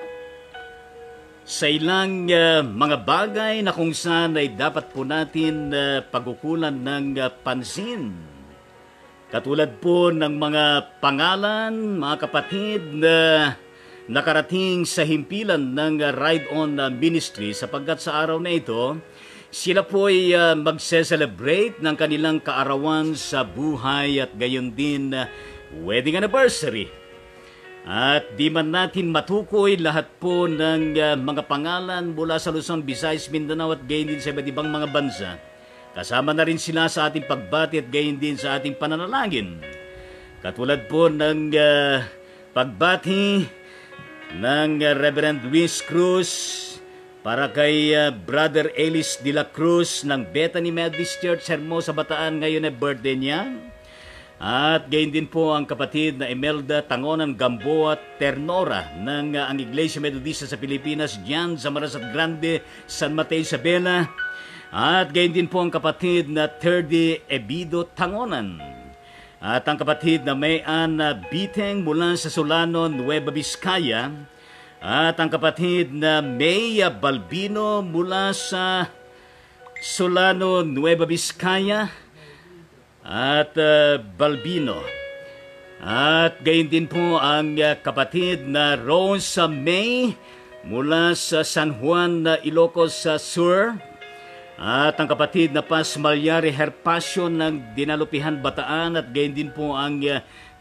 B: sa ilang uh, mga bagay na kung saan ay dapat po natin uh, pagkukulan ng uh, pansin. Katulad po ng mga pangalan, mga kapatid na uh, nakarating sa himpilan ng uh, Ride On uh, Ministry, sapagkat sa araw na ito, sila po ay uh, magse-celebrate ng kanilang kaarawan sa buhay at gayon din uh, wedding anniversary. At di man natin matukoy lahat po ng uh, mga pangalan mula sa Luzon, Visayas, Mindanao at gayon din sa iba't ibang mga bansa. Kasama na rin sila sa ating pagbati at gayon din sa ating pananalangin. Katulad po ng uh, pagbati ng uh, Reverend Luis Cruz para kay uh, Brother Elis de la Cruz ng Bethany Methodist Church, Hermosa, Bataan. Ngayon ay birthday niya. At gayon din po ang kapatid na Imelda Tangonan Gamboa Ternora ng uh, ang Iglesia Metodista sa Pilipinas diyan sa Marasat Grande, San Mateo, Isabela. At gayon din po ang kapatid na Terdy Ebido Tangonan. At ang kapatid na Mayan na Biteng mula sa Solano, Nueva Vizcaya. At ang kapatid na May Balbino mula sa Solano, Nueva Vizcaya. At uh, Balbino. At gayon din po ang uh, kapatid na Rosa May mula sa San Juan, uh, Ilocos uh, Sur. At ang kapatid na Paz Malyari Herpasio ng Dinalupihan, Bataan. At gayon din po ang uh,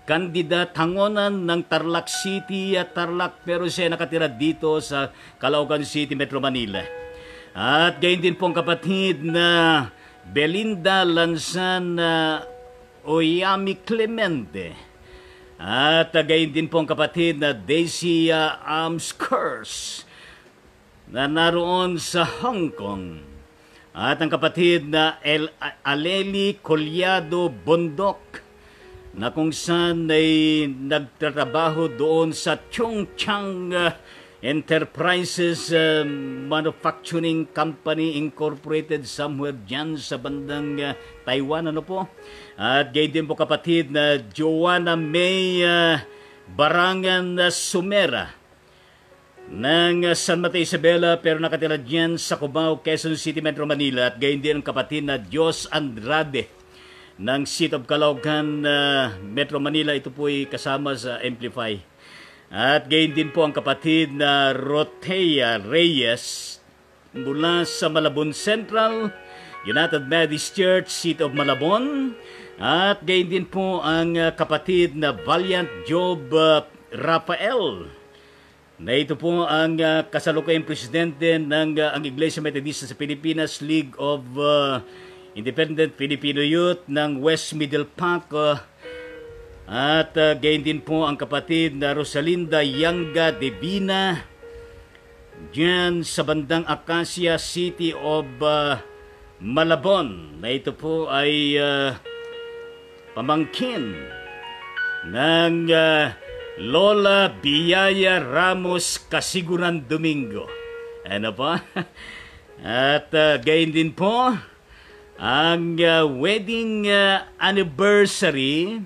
B: kandida tangonan ng Tarlac City at Tarlac, pero siya nakatira dito sa Caloocan City, Metro Manila. At gayon din pong kapatid na Belinda Lanzan uh, Oyami Clemente. At uh, gayon din pong kapatid na Daisy uh, Amskurs na naroon sa Hong Kong. At ang kapatid na El Aleli Collado Bondok na kung saan ay nagtatrabaho doon sa Chongchang uh, Enterprises uh, Manufacturing Company Incorporated somewhere dyan sa bandang uh, Taiwan, ano po. At gayon din po kapatid na Joanna May uh, Barangan uh, Sumera ng uh, San Mateo Isabela, pero nakatira dyan sa Cubao, Quezon City, Metro Manila. At gayon din ang kapatid na Dios Andrade ng City of Caloocan, uh, Metro Manila. Ito po ay kasama sa Amplify. At gayon din po ang kapatid na Rotea Reyes mula sa Malabon Central, United Methodist Church, City of Malabon. At gayon din po ang uh, kapatid na Valiant Job uh, Rafael, na ito po ang uh, kasalukuyang presidente ng uh, ang Iglesia Metodista sa Pilipinas, League of uh, Independent Filipino Youth ng West Middle Park. Uh, At uh, gayon din po ang kapatid na Rosalinda Yanga Devina dyan sa bandang Acacia, City of uh, Malabon, na ito po ay uh, pamangkin ng uh, Lola Biyaya Ramos Kasiguran Domingo. Ano po? At uh, gayon din po ang uh, wedding uh, anniversary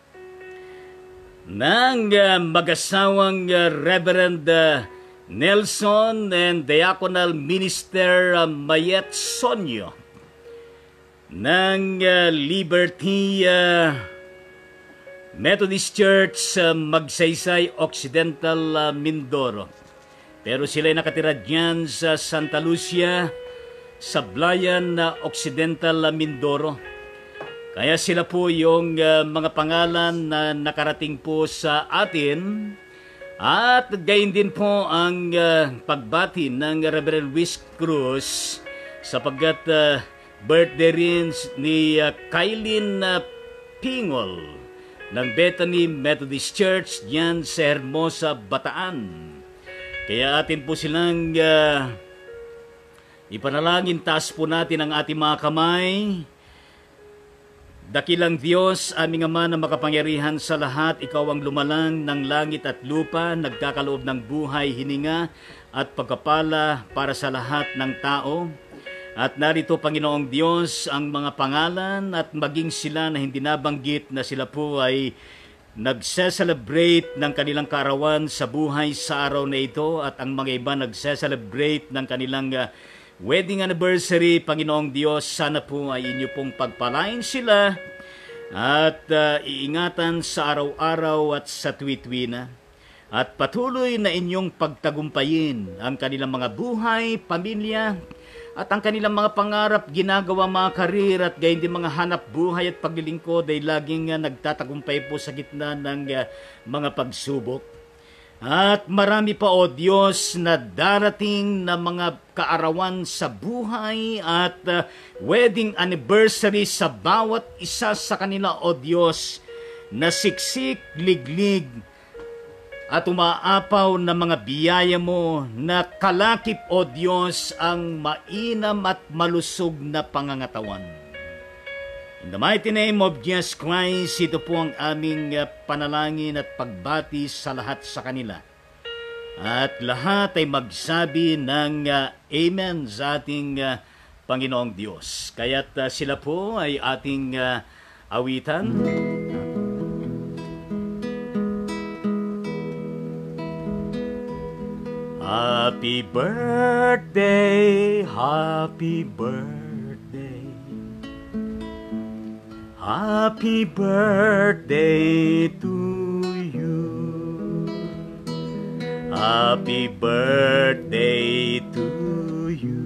B: ng uh, mag-asawang uh, Reverend uh, Nelson and Diaconal Minister uh, Mayet Sonyo ng uh, Liberty uh, Methodist Church sa uh, Magsaysay Occidental, uh, Mindoro. Pero sila ay nakatira dyan sa Santa Lucia, sa Blayan uh, Occidental, uh, Mindoro. Kaya sila po yung uh, mga pangalan na nakarating po sa atin. At gayon din po ang uh, pagbati ng Reverend Luis Cruz sapagkat uh, birthday rin ni uh, Kailin uh, Pingol ng Bethany Methodist Church diyan sa Hermosa, Bataan. Kaya atin po silang uh, ipanalangin, taas po natin ang ating mga kamay. Dakilang Diyos, aming Ama na makapangyarihan sa lahat, Ikaw ang lumalang ng langit at lupa, nagkakaloob ng buhay, hininga at pagkapala para sa lahat ng tao. At narito, Panginoong Diyos, ang mga pangalan at maging sila na hindi nabanggit na sila po ay nagse-celebrate ng kanilang kaarawan sa buhay sa araw na ito, at ang mga iba nagse-celebrate ng kanilang uh, wedding anniversary. Panginoong Diyos, sana po ay inyo pong pagpalain sila at uh, iingatan sa araw-araw at sa tuwi-tuwi na. At patuloy na inyong pagtagumpayin ang kanilang mga buhay, pamilya, at ang kanilang mga pangarap, ginagawa, mga karir, at gayon din mga hanap buhay at paglilingkod ay laging uh, nagtatagumpay po sa gitna ng uh, mga pagsubok. At marami pa, O Diyos, na darating na mga kaarawan sa buhay at uh, wedding anniversary sa bawat isa sa kanila, O Diyos, na siksik, liglig, at umaapaw na mga biyaya mo na kalakip, O Diyos, ang mainam at malusog na pangangatawan. In the mighty name of Jesus Christ, ito po ang aming uh, panalangin at pagbati sa lahat sa kanila. At lahat ay magsabi ng uh, Amen sa ating uh, Panginoong Diyos. Kaya't uh, sila po ay ating uh, awitan. Happy birthday, happy birthday. Happy birthday to you. Happy birthday to you.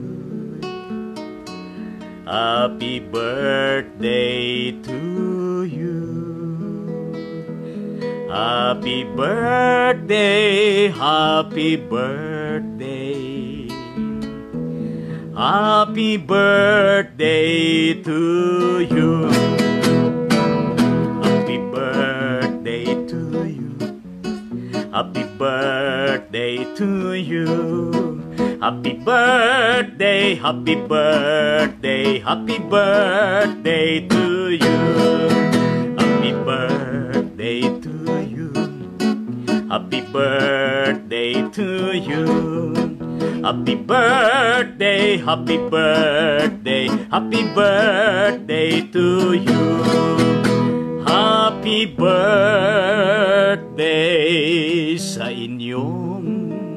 B: Happy birthday to you. Happy birthday, happy birthday. Happy birthday to you. Happy birthday to you. Happy birthday to you. Happy birthday, happy birthday, happy birthday to you. Happy birthday to you. Happy birthday to you. Happy birthday, happy birthday, happy birthday to you. Happy birthday sa inyong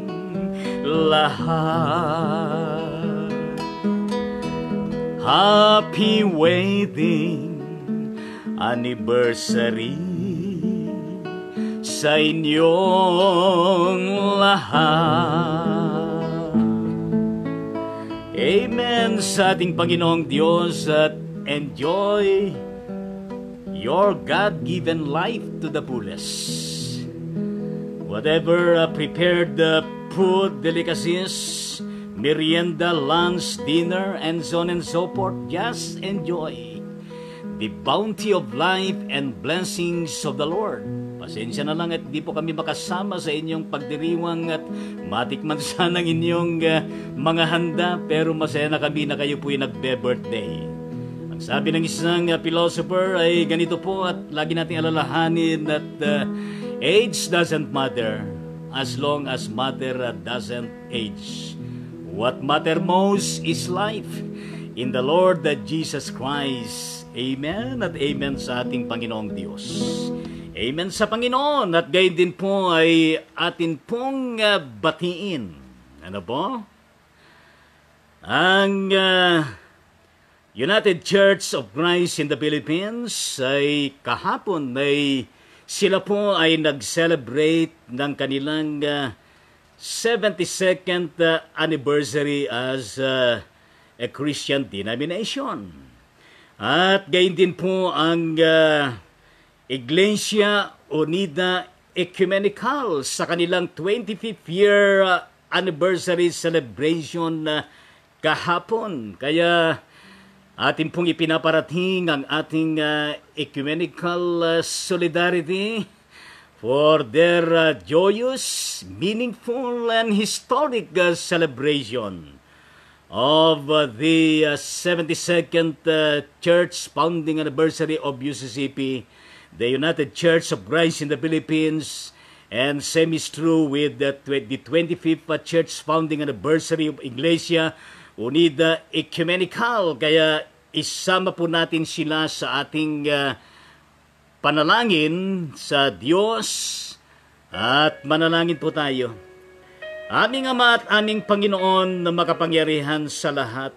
B: lahat. Happy wedding anniversary sa inyong lahat. Amen sa ating Panginoong Diyos, at enjoy your God-given life to the fullest. Whatever uh, prepared uh, food, delicacies, merienda, lunch, dinner, and so on and so forth, just enjoy the bounty of life and blessings of the Lord. Pasensya na lang at di po kami makasama sa inyong pagdiriwang at matikman sana ng inyong uh, mga handa, pero masaya na kami na kayo po'y nagbe-birthday. Ang sabi ng isang uh, philosopher ay ganito po, at lagi nating alalahanin that uh, age doesn't matter as long as matter uh, doesn't age. What matter most is life in the Lord uh, Jesus Christ. Amen at amen sa ating Panginoong Diyos. Amen sa Panginoon, at gayon din po ay atin pong uh, batiin. Ano po? Ang uh, United Church of Christ in the Philippines ay kahapon ay sila po ay nag-celebrate ng kanilang uh, seventy-second uh, anniversary as uh, a Christian denomination. At gayon din po ang uh, Iglesia Unida Ecumenical sa kanilang twenty-fifth year uh, anniversary celebration uh, kahapon. Kaya atin pong ipinaparating ang ating uh, ecumenical uh, solidarity for their uh, joyous, meaningful, and historic uh, celebration of uh, the uh, seventy-second uh, church founding anniversary of U C C P, the United Church of Christ in the Philippines, and same is true with the, the twenty-fifth uh, church founding anniversary of Iglesia Unida Ecumenical. Kaya isama po natin sila sa ating uh, panalangin sa Diyos, at manalangin po tayo. Aming Ama at aming Panginoon na makapangyarihan sa lahat,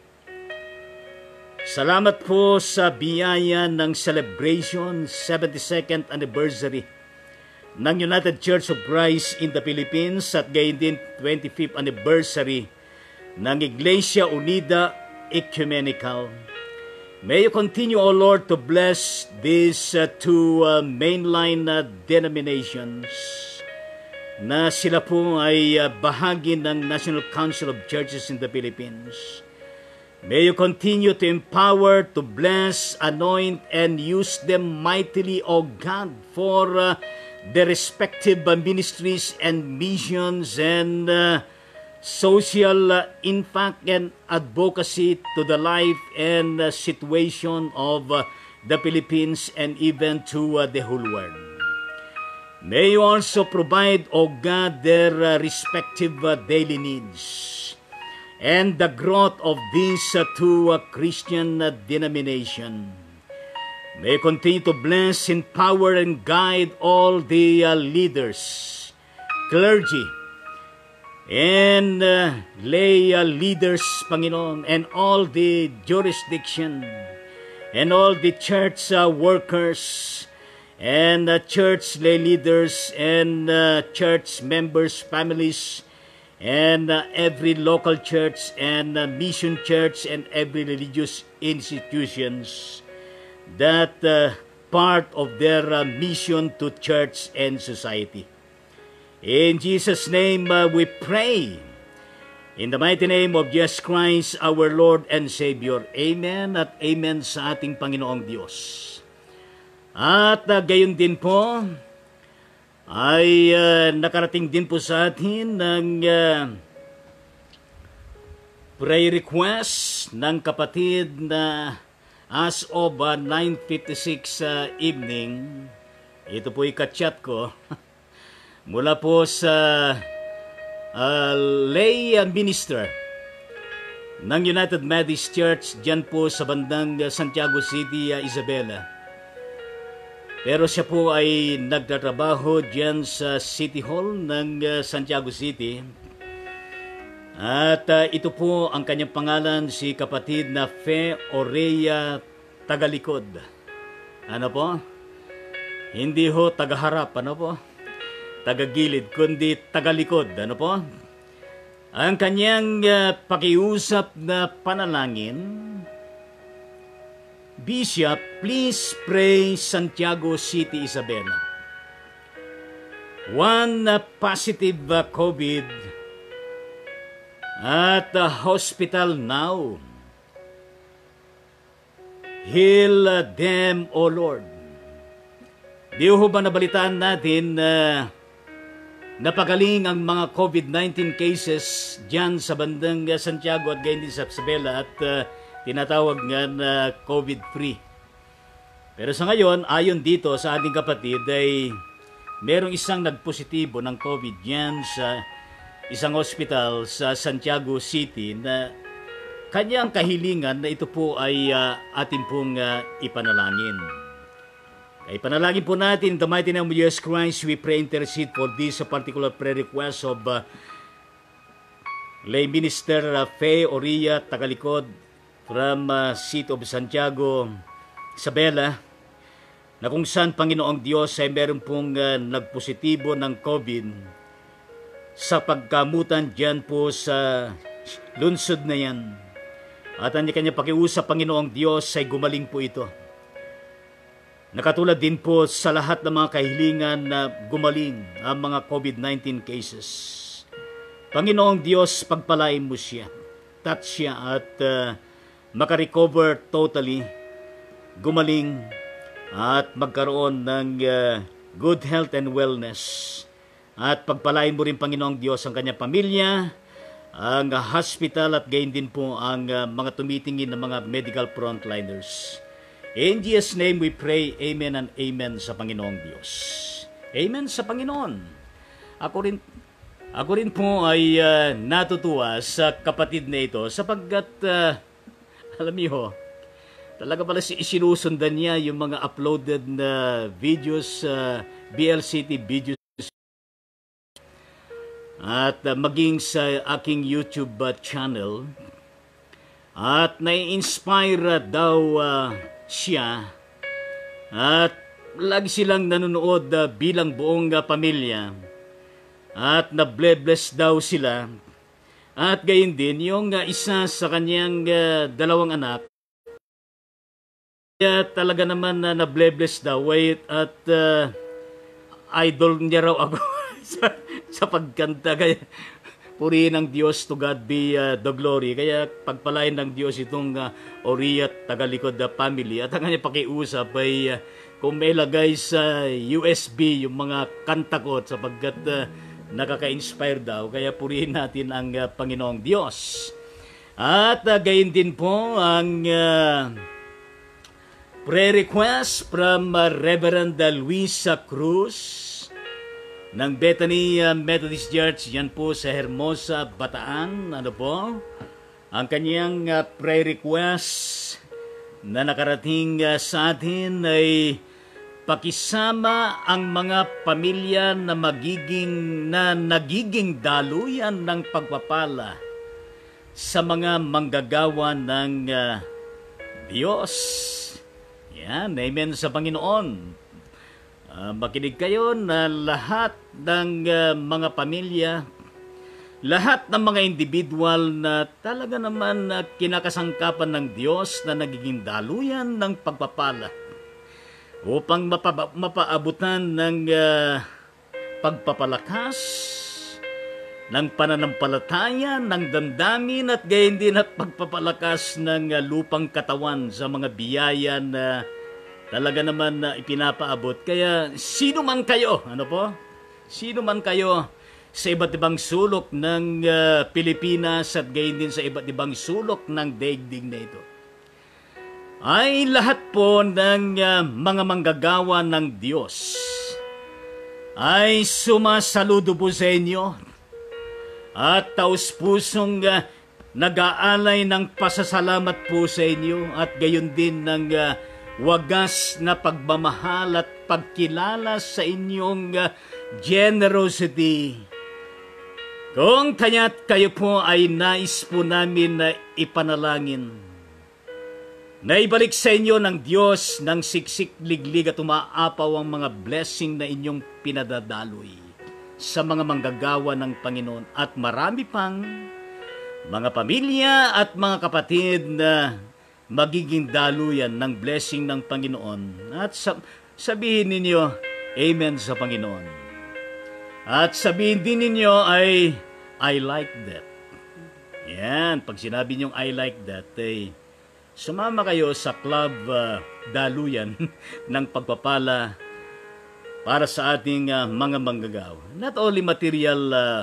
B: salamat po sa biyaya ng celebration seventy-second anniversary ng United Church of Christ in the Philippines, at gayon din twenty-fifth anniversary ng Iglesia Unida Ecumenical. May you continue, O Lord, to bless these uh, two uh, mainline uh, denominations na sila po ay uh, bahagi ng National Council of Churches in the Philippines. May you continue to empower, to bless, anoint, and use them mightily, O God, for uh, their respective uh, ministries and missions and uh, social uh, impact and advocacy to the life and uh, situation of uh, the Philippines and even to uh, the whole world. May you also provide, O God, their uh, respective uh, daily needs and the growth of these uh, two uh, Christian uh, denomination. May you continue to bless, empower, and guide all the uh, leaders, clergy, and uh, lay uh, leaders, Panginoon, and all the jurisdiction, and all the church uh, workers, and uh, church lay leaders, and uh, church members, families, and uh, every local church, and uh, mission church, and every religious institutions that uh, part of their uh, mission to church and society. In Jesus' name uh, we pray. In the mighty name of Jesus Christ, our Lord and Savior. Amen at amen sa ating Panginoong Diyos. At uh, gayon din po, ay uh, nakarating din po sa atin ng uh, prayer request ng kapatid na as of uh, nine fifty-six uh, evening. Ito po ikachat ko mula po sa uh, lay minister ng United Methodist Church dyan po sa bandang uh, Santiago City, uh, Isabela. Pero siya po ay nagtatrabaho dyan sa City Hall ng uh, Santiago City. At uh, ito po ang kanyang pangalan, si kapatid na Fe Orea Tagalikod. Ano po? Hindi ho tagaharap, ano po? Tagagilid, kundi tagalikod, ano po? Ang kanyang uh, pakiusap na panalangin, Bishop, please pray Santiago City, Isabela. One uh, positive uh, COVID at the hospital now. Heal uh, them, O Lord. Di ho ba nabalitaan natin na uh, napagaling ang mga COVID nineteen cases dyan sa bandang uh, Santiago at gayon din sa Isabela at uh, tinatawag nga na COVID-free. Pero sa ngayon, ayon dito sa ating kapatid ay merong isang nagpositibo ng COVID yan sa isang hospital sa Santiago City na kanyang kahilingan na ito po ay uh, atin pong uh, ipanalangin. Ay panalangin po natin, in the mighty name of Jesus Christ, we pray, intercede for this uh, particular prayer request of uh, lay minister uh, Fe Orea Tagalikod from uh, City of Santiago, Isabela, na kung saan, Panginoong Diyos, ay meron pong uh, nagpositibo ng COVID sa pagkamutan dyan po sa lunsod na yan. At ang kanya pakiusap, Panginoong Diyos, ay gumaling po ito. Nakatulad din po sa lahat ng mga kahilingan na gumaling ang mga COVID nineteen cases. Panginoong Diyos, pagpalain mo siya, touch siya at uh, makarecover totally, gumaling, at magkaroon ng uh, good health and wellness. At pagpalain mo rin, Panginoong Diyos, ang kanyang pamilya, ang uh, hospital, at gayon din po ang uh, mga tumitingin na mga medical frontliners. In Jesus' name we pray, amen and amen sa Panginoong Diyos. Amen sa Panginoon. Ako rin, ako rin po ay uh, natutuwa sa kapatid na ito sapagkat uh, alam niyo, talaga pala si isinusundan niya yung mga uploaded na videos sa uh, B L C T videos at uh, maging sa aking YouTube uh, channel at nai-inspire uh, daw uh, siya at lagi silang nanonood uh, bilang buong uh, pamilya at na-bless daw sila. At gayon din, yung uh, isa sa kanyang uh, dalawang anak, kaya talaga naman uh, na-bless daw at uh, idol niya raw ako sa, sa pagkanta. Kaya purihin ng Diyos, to God be uh, the glory. Kaya pagpalain ng Diyos itong uh, Orea Tagalikod uh, family. At ang kanya pakiusap ay uh, kung may lagay sa U S B yung mga kanta ko sapagkat uh, nakaka-inspire daw, kaya purihin natin ang uh, Panginoong Diyos. At uh, gayon din po ang uh, prayer request from uh, Reverend uh, Luisa Cruz ng Bethany uh, Methodist Church, yan po sa Hermosa, Bataan. Ano po? Ang kanyang uh, prayer request na nakarating uh, sa atin ay pakisama ang mga pamilya na magiging na nagiging daluyan ng pagpapala sa mga manggagawa ng uh, Diyos. Yan, amen sa Panginoon. Uh, makinig kayo na lahat ng uh, mga pamilya, lahat ng mga individual na talaga naman uh, kinakasangkapan ng Diyos na nagiging daluyan ng pagpapala upang mapa, mapaabutan ng uh, pagpapalakas ng pananampalataya, ng damdamin at gayon din at pagpapalakas ng uh, lupang katawan sa mga biyaya na talaga naman na uh, ipinapaabot. Kaya sino man kayo, ano po? Sino man kayo sa iba't ibang sulok ng uh, Pilipinas at gayon din sa iba't ibang sulok ng daigdig na ito, ay lahat po ng uh, mga manggagawa ng Diyos ay sumasaludo po sa inyo at taus-pusong uh, nag-aalay ng pasasalamat po sa inyo at gayon din ng uh, wagas na pagmamahal at pagkilala sa inyong uh, generosity. Kung kaya't kayo po ay nais po namin na ipanalangin na ibalik sa inyo ng Diyos ng siksik, liglig at umaapaw ang mga blessing na inyong pinadadaloy sa mga manggagawa ng Panginoon at marami pang mga pamilya at mga kapatid na magiging daluyan ng blessing ng Panginoon. At sabihin ninyo, Amen sa Panginoon. At sabihin din ninyo ay, I like that. Yan, pag sinabi nyo I like that, ay sumama kayo sa club uh, daluyan ng pagpapala para sa ating uh, mga manggagawa. Not only material uh,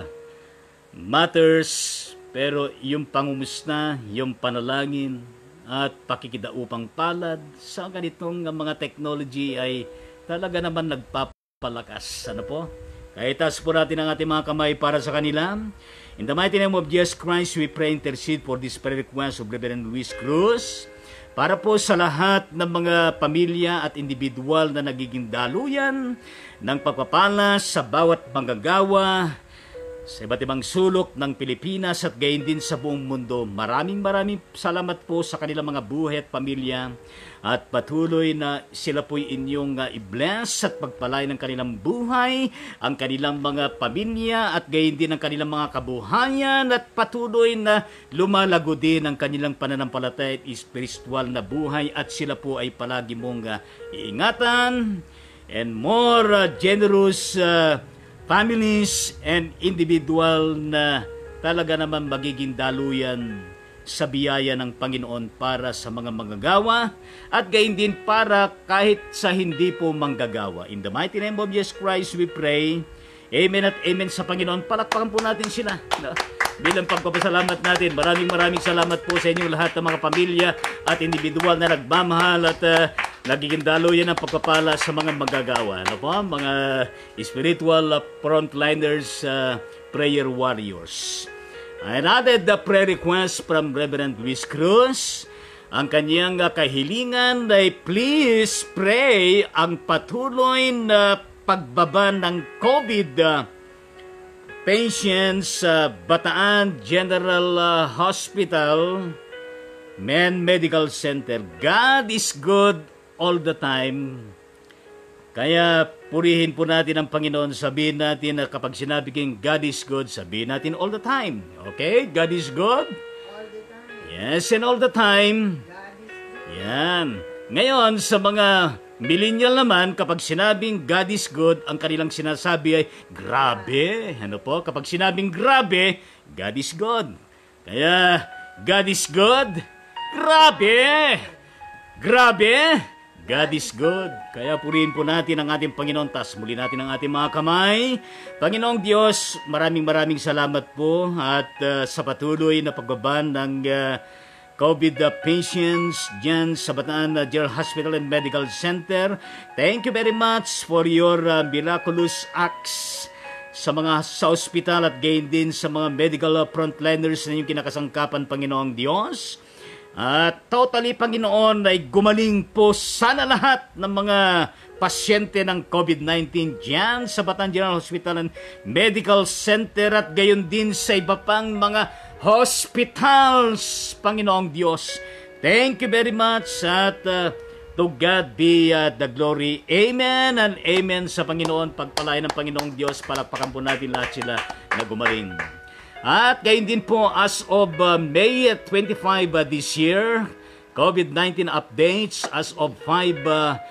B: matters, pero yung pangumusta, yung panalangin, at pakikidaupang palad sa ganitong uh, mga technology ay talaga naman nagpapalakas. Ano po? Kaya itaas po natin ang ating mga kamay para sa kanila. In the mighty name of Jesus Christ, we pray, intercede for this prayer request of Reverend Luis Cruz, para po sa lahat ng mga pamilya at individual na nagiging daluyan ng pagpapala sa bawat manggagawa sa iba't ibang sulok ng Pilipinas at gayon din sa buong mundo. Maraming maraming salamat po sa kanilang mga buhay at pamilya at patuloy na sila po'y inyong uh, i-bless at pagpalay ng kanilang buhay, ang kanilang mga pamilya at gayon din ang kanilang mga kabuhayan at patuloy na lumalago din ang kanilang pananampalataya at spiritual na buhay at sila po ay palagi mong uh, iingatan and more uh, generous uh, families and individual na talaga naman magiging daluyan sa biyaya ng Panginoon para sa mga manggagawa at gayon din para kahit sa hindi po manggagawa. In the mighty name of Jesus Christ we pray. Amen at amen sa Panginoon. Palakpakan po natin sila. Bilang pagpapasalamat natin, maraming maraming salamat po sa inyong lahat ng mga pamilya at individual na nagmamahal at uh, nagiging daluyan ng pagpapala sa mga manggagawa. Ano po? Mga spiritual uh, frontliners, uh, prayer warriors. I added the prayer request from Reverend Luis Cruz. Ang kanyang uh, kahilingan ay please pray ang patuloy na pagbaba ng COVID uh, patients sa uh, Bataan General uh, Hospital Men Medical Center. God is good all the time. Kaya purihin po natin ang Panginoon. Sabihin natin na kapag sinabi king God is good, sabihin natin all the time. Okay? God is good?
C: All the time.
B: Yes, and all the time.
C: God is good.
B: Yan. Ngayon, sa mga millennial naman, kapag sinabing God is good, ang kanilang sinasabi ay grabe. Ano po? Kapag sinabing grabe, God is good. Kaya, God is good. Grabe! Grabe! God is good. Kaya purihin po natin ang ating Panginoon. Tas muli natin ang ating mga kamay. Panginoong Diyos, maraming maraming salamat po at uh, sa patuloy na pagbaban ng uh, COVID uh, patients dyan sa Bataan uh, General Hospital and Medical Center. Thank you very much for your uh, miraculous acts sa mga sa ospital at gain din sa mga medical uh, frontliners na yung kinakasangkapan, Panginoong Diyos. At totally, Panginoon, ay gumaling po sana lahat ng mga pasyente ng COVID nineteen dyan sa Bataan General Hospital and Medical Center at gayon din sa iba pang mga hospitals, Panginoong Diyos. Thank you very much at uh, to God be uh, the glory. Amen and amen sa Panginoon. Pagpalain ng Panginoong Diyos, palakpakan po natin lahat sila na gumaling. At gayon din po as of uh, May twenty-fifth uh, this year, COVID nineteen updates as of five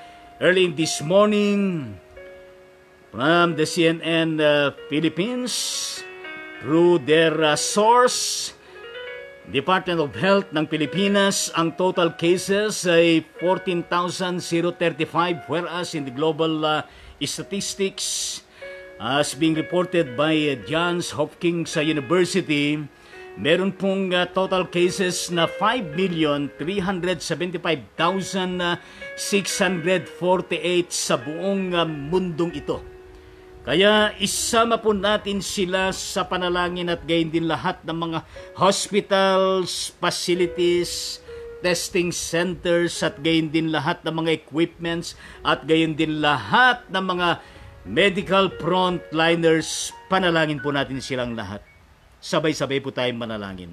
B: early this morning from the C N N uh, Philippines through their uh, source, Department of Health ng Pilipinas, ang total cases ay fourteen thousand thirty-five, whereas in the global uh, statistics, as being reported by uh, Johns Hopkins University, meron pong uh, total cases na five million three hundred seventy-five thousand six hundred forty-eight sa buong uh, mundong ito. Kaya isama po natin sila sa panalangin at gayon din lahat ng mga hospitals, facilities, testing centers at gayon din lahat ng mga equipments at gayon din lahat ng mga medical frontliners. Panalangin po natin silang lahat. Sabay-sabay po tayong manalangin.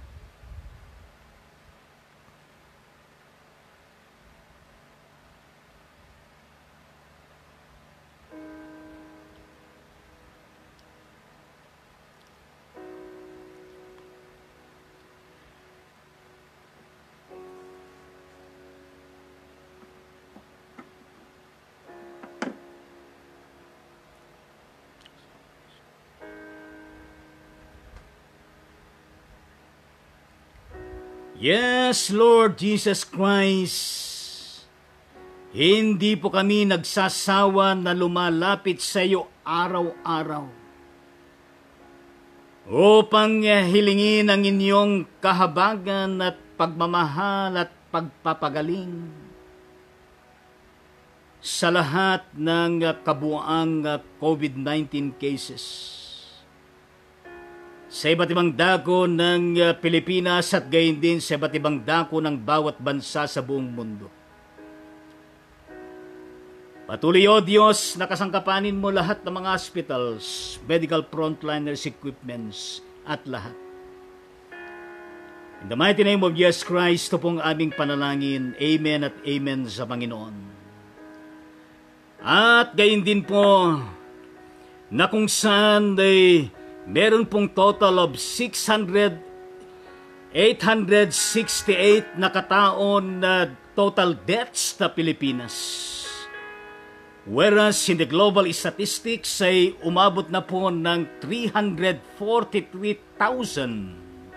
B: Yes, Lord Jesus Christ, hindi po kami nagsasawa na lumalapit sa iyo araw-araw upang hilingin ang inyong kahabagan at pagmamahal at pagpapagaling sa lahat ng kabuuang COVID nineteen cases sa iba't ibang dako ng uh, Pilipinas at gayon din sa iba't ibang dako ng bawat bansa sa buong mundo. Patuloy, O Diyos, nakasangkapanin mo lahat ng mga hospitals, medical frontliners, equipments, at lahat. In the mighty name of Jesus Christ, ito pong aming panalangin. Amen at amen sa Panginoon. At gayon din po, na kung saan ay meron pong total of six hundred, eight hundred sixty-eight na kataon na total deaths sa Pilipinas. Whereas in the global statistics ay umabot na po ng three hundred forty-three thousand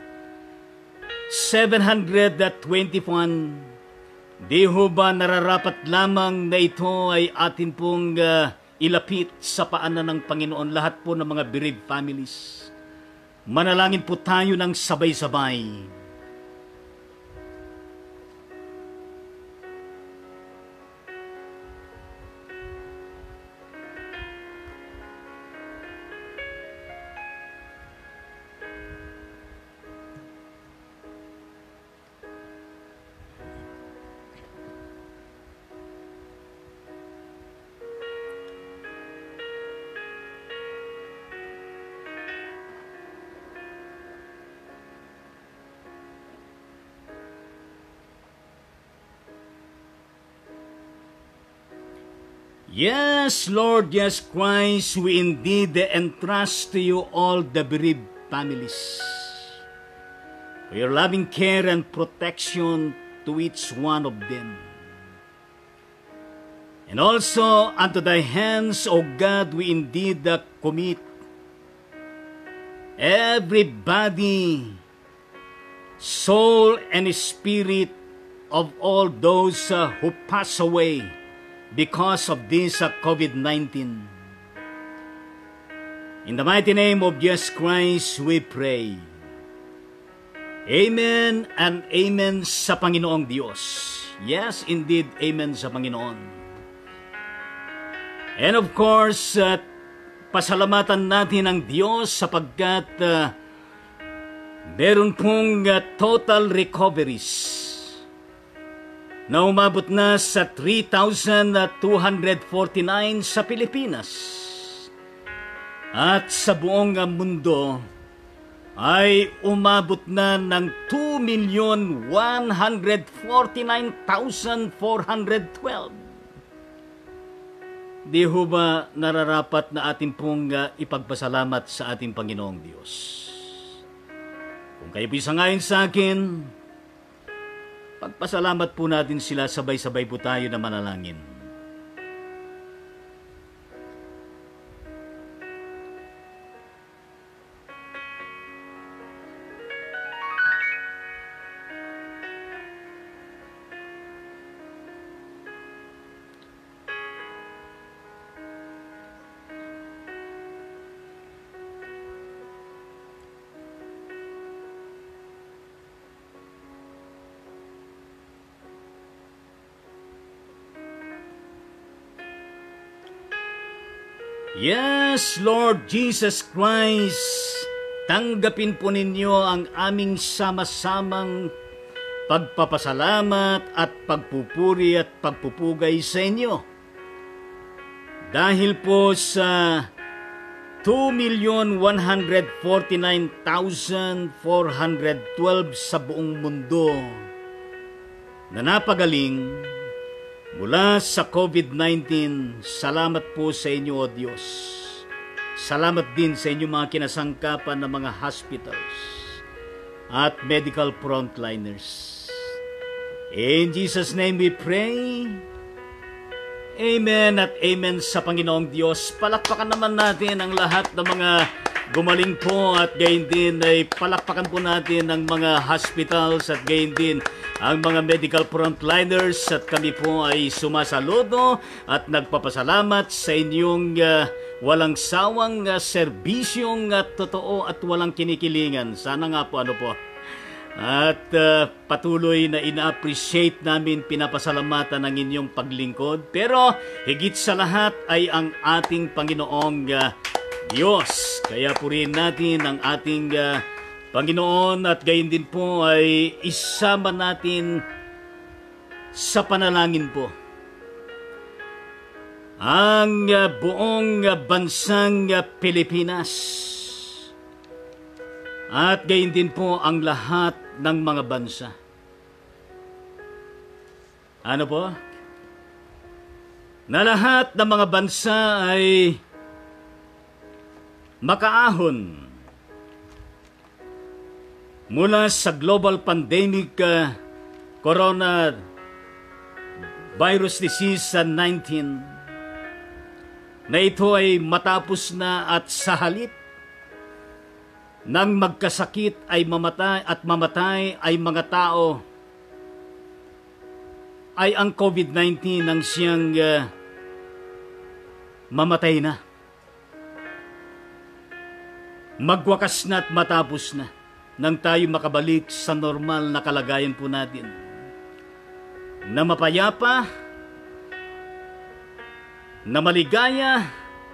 B: seven hundred twenty-one. Di ho ba nararapat lamang na ito ay atin pong uh, ilapit sa paanan ng Panginoon lahat po ng mga bereaved families. Manalangin po tayo ng sabay-sabay. Yes, Lord, yes, Christ, we indeed entrust to you all the bereaved families. For your loving care and protection to each one of them. And also unto thy hands, O God, we indeed commit everybody, soul and spirit of all those uh, who pass away because of this uh, COVID nineteen. In the mighty name of Jesus Christ, we pray. Amen and amen sa Panginoong Diyos. Yes, indeed, amen sa Panginoon. And of course, uh, pasalamatan natin ang Diyos sapagkat uh, meron pong uh, total recoveries na umabot na sa three thousand two hundred forty-nine sa Pilipinas. At sa buong mundo ay umabot na ng two million one hundred forty-nine thousand four hundred twelve. Di ho ba nararapat na ating pong uh, ipagpasalamat sa ating Panginoong Diyos? Kung kayo po isangayon sa akin, pagpasalamat po natin sila, sabay-sabay po tayo na manalangin. Yes, Lord Jesus Christ, tanggapin po ninyo ang aming sama-samang pagpapasalamat at pagpupuri at pagpupugay sa inyo. Dahil po sa two million one hundred forty-nine thousand four hundred twelve sa buong mundo na napagaling mula sa COVID nineteen, salamat po sa inyo, O Diyos. Salamat din sa inyo mga kinasangkapan ng mga hospitals at medical frontliners. In Jesus' name we pray. Amen at amen sa Panginoong Diyos. Palakpakan naman natin ang lahat ng mga gumaling po at gayon din ay palakpakan po natin ang mga hospitals at gayon din ang mga medical frontliners at kami po ay sumasaludo at nagpapasalamat sa inyong uh, walang sawang uh, serbisyong uh, totoo at walang kinikilingan. Sana nga po ano po. At uh, patuloy na ina-appreciate namin, pinapasalamatan ang inyong paglingkod. Pero higit sa lahat ay ang ating Panginoong uh, Diyos. Kaya purihin natin ang ating uh, Panginoon at gayon din po ay isama natin sa panalangin po ang uh, buong uh, bansang uh, Pilipinas at gayon din po ang lahat ng mga bansa. Ano po? Na lahat ng mga bansa ay makaahon mula sa global pandemic uh, corona virus disease nineteen na ito ay matapos na at sa halip nang magkasakit ay mamatay at mamatay ay mga tao ay ang COVID nineteen ang siyang uh, mamatay na. Magwakas na at matapos na nang tayo makabalik sa normal na kalagayan po natin. Na mapayapa, na maligaya,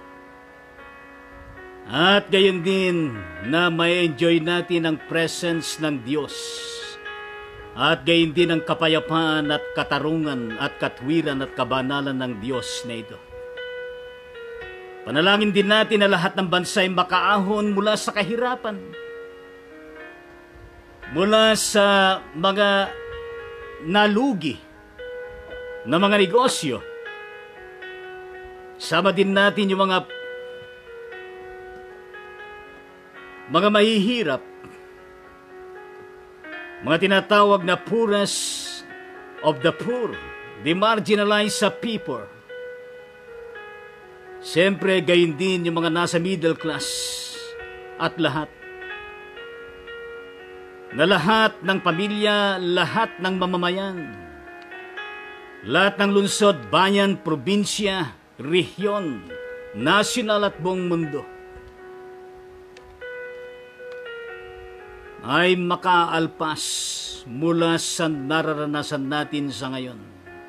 B: at gayon din na may-enjoy natin ang presence ng Diyos. At gayon din ang kapayapaan at katarungan at katwiran at kabanalan ng Diyos na ito. Panalangin din natin na lahat ng bansa ay makaahon mula sa kahirapan, mula sa mga nalugi na mga negosyo. Sama din natin yung mga mga mahihirap, mga tinatawag na poorest of the poor, the marginalized people. Siyempre, gayon din yung mga nasa middle class at lahat. Na lahat ng pamilya, lahat ng mamamayan, lahat ng lungsod, bayan, probinsya, rehiyon, nasyonal at buong mundo ay makaalpas mula sa nararanasan natin sa ngayon.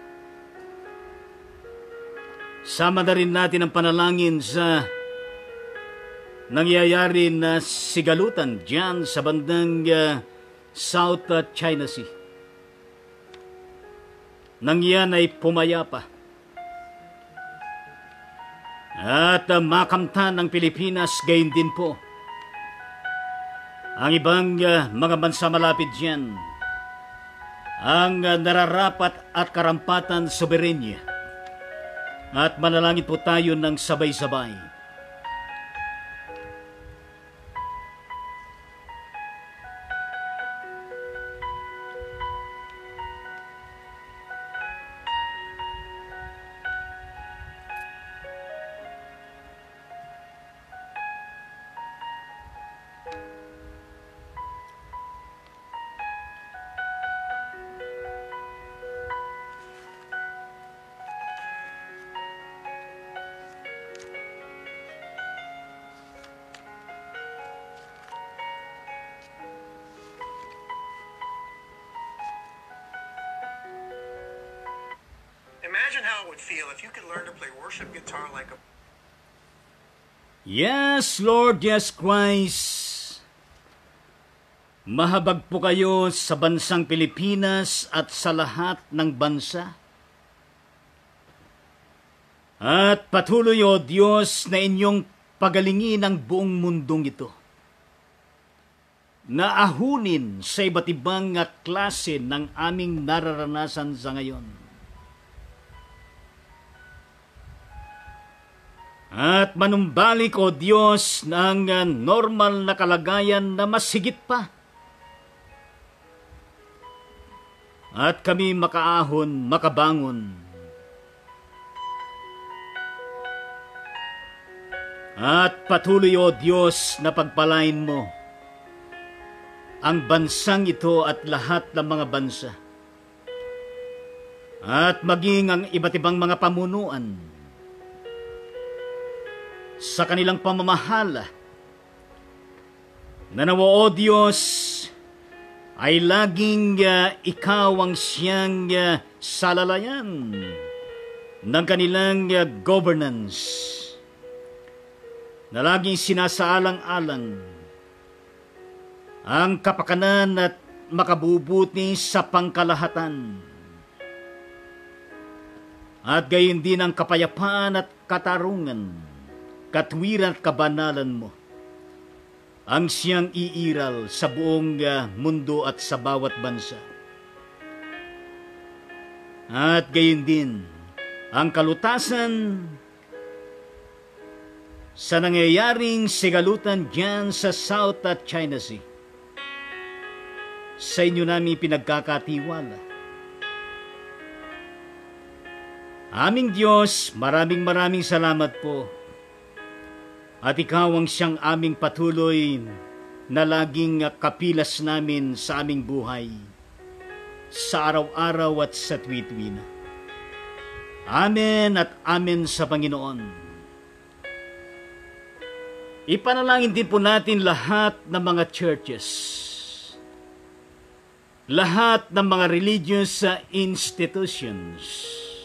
B: Sama na rin natin ang panalangin sa nangyayari na sigalutan dyan sa bandang uh, South China Sea. Nang yan ay pumayapa. At uh, makamtan ng Pilipinas, gayon din po ang ibang uh, mga bansa malapit dyan. Ang uh, nararapat at karampatan soberenya. At manalangin po tayo ng sabay-sabay.
D: Imagine how it would feel if you could learn to play worship guitar like a
B: Yes, Lord Jesus Christ, mahabag po kayo sa bansang Pilipinas at sa lahat ng bansa. At patuloy, O Diyos, na inyong pagalingin ang buong mundong ito. Naahunin sa iba't ibang klase ng aming nararanasan sa ngayon. At manumbalik, O Diyos, ng normal na kalagayan na mas higit pa. At kami makaahon, makabangon. At patuloy, O Diyos, na pagpalain mo ang bansang ito at lahat ng mga bansa. At maging ang iba't ibang mga pamunuan sa kanilang pamamahala. Nanawa, O Diyos, ay laging uh, ikaw ang siyang uh, salalayan ng kanilang uh, governance, na laging sinasaalang-alang ang kapakanan at makabubuti sa pangkalahatan. At gayon din ang kapayapaan at katarungan, katwiran at kabanalan mo, ang siyang iiral sa buong uh, mundo at sa bawat bansa. At gayon din ang kalutasan sa nangyayaring sigalutan dyan sa South at China Sea. Sa inyo namin pinagkakatiwala. Aming Diyos, maraming maraming salamat po. At ikaw ang siyang aming patuloy na laging kapilas namin sa aming buhay, sa araw-araw at sa tuwi-tuwi na. Amen at amen sa Panginoon. Ipanalangin din po natin lahat ng mga churches, lahat ng mga religious institutions,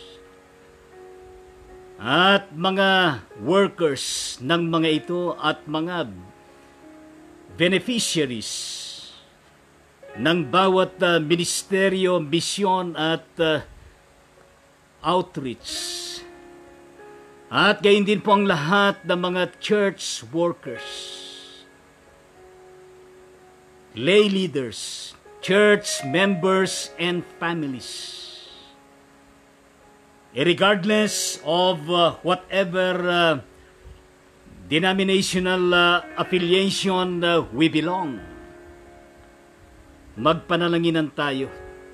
B: at mga workers ng mga ito at mga beneficiaries ng bawat uh, ministeryo, misyon at uh, outreach. At gayon din po ang lahat ng mga church workers, lay leaders, church members and families. Regardless of uh, whatever uh, denominational uh, affiliation uh, we belong, magpanalanginan tayo.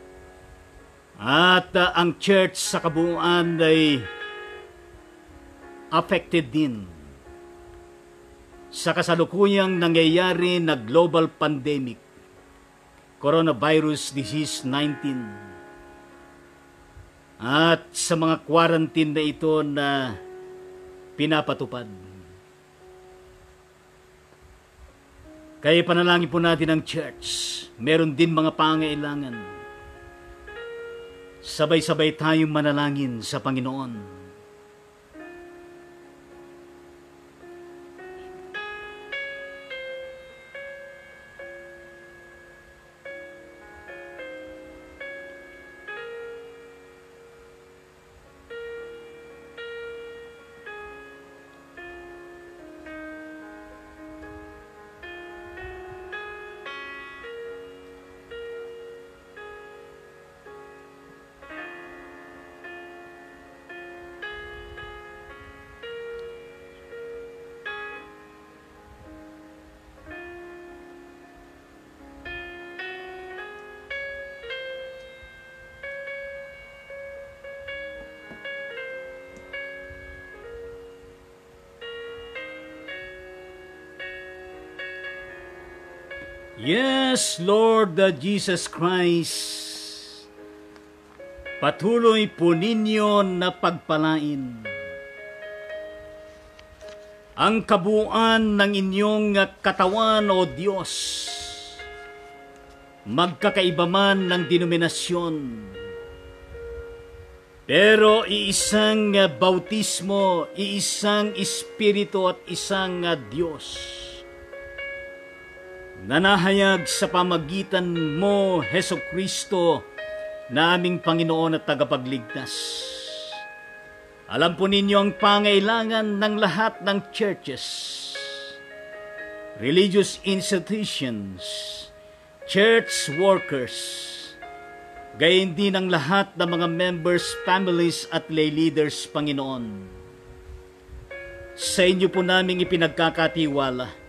B: At uh, ang church sa kabuuan ay affected din sa kasalukuyang nangyayari na global pandemic, coronavirus disease nineteen. At sa mga quarantine na ito na pinapatupad. Kaya panalangin po natin ang church. Meron din mga pangailangan. Sabay-sabay tayong manalangin sa Panginoon. Yes, Lord uh, Jesus Christ, patuloy po ninyo na pagpalain ang kabuuan ng inyong katawan, O Diyos, magkakaiba man ng denominasyon, Pero iisang uh, bautismo, iisang Espiritu at isang uh, Diyos. Nanahayag sa pamagitan mo, Heso Kristo, na aming Panginoon at tagapagligtas. Alam po ninyo ang pangailangan ng lahat ng churches, religious institutions, church workers, gayon din ang lahat ng mga members, families at lay leaders, Panginoon. Sa inyo po naming ipinagkakatiwala.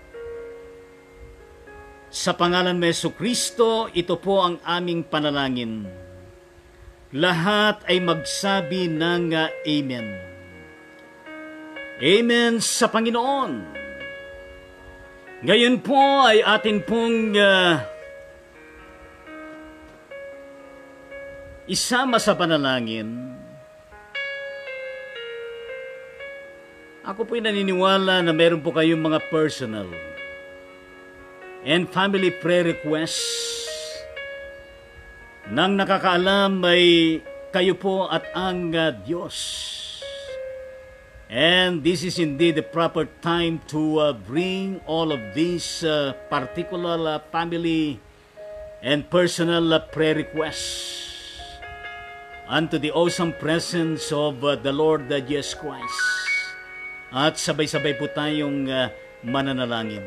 B: Sa pangalan ni Jesucristo, ito po ang aming panalangin. Lahat ay magsabi ng uh, Amen. Amen sa Panginoon. Ngayon po ay atin pong uh, isama sa panalangin. Ako po'y naniniwala na meron po kayong mga personal and family prayer requests. Nang nakakaalam ay kayo po at ang uh, Diyos. And this is indeed the proper time to uh, bring all of these uh, particular uh, family and personal uh, prayer requests unto the awesome presence of uh, the Lord uh, Jesus Christ. At sabay-sabay po tayong uh, mananalangin.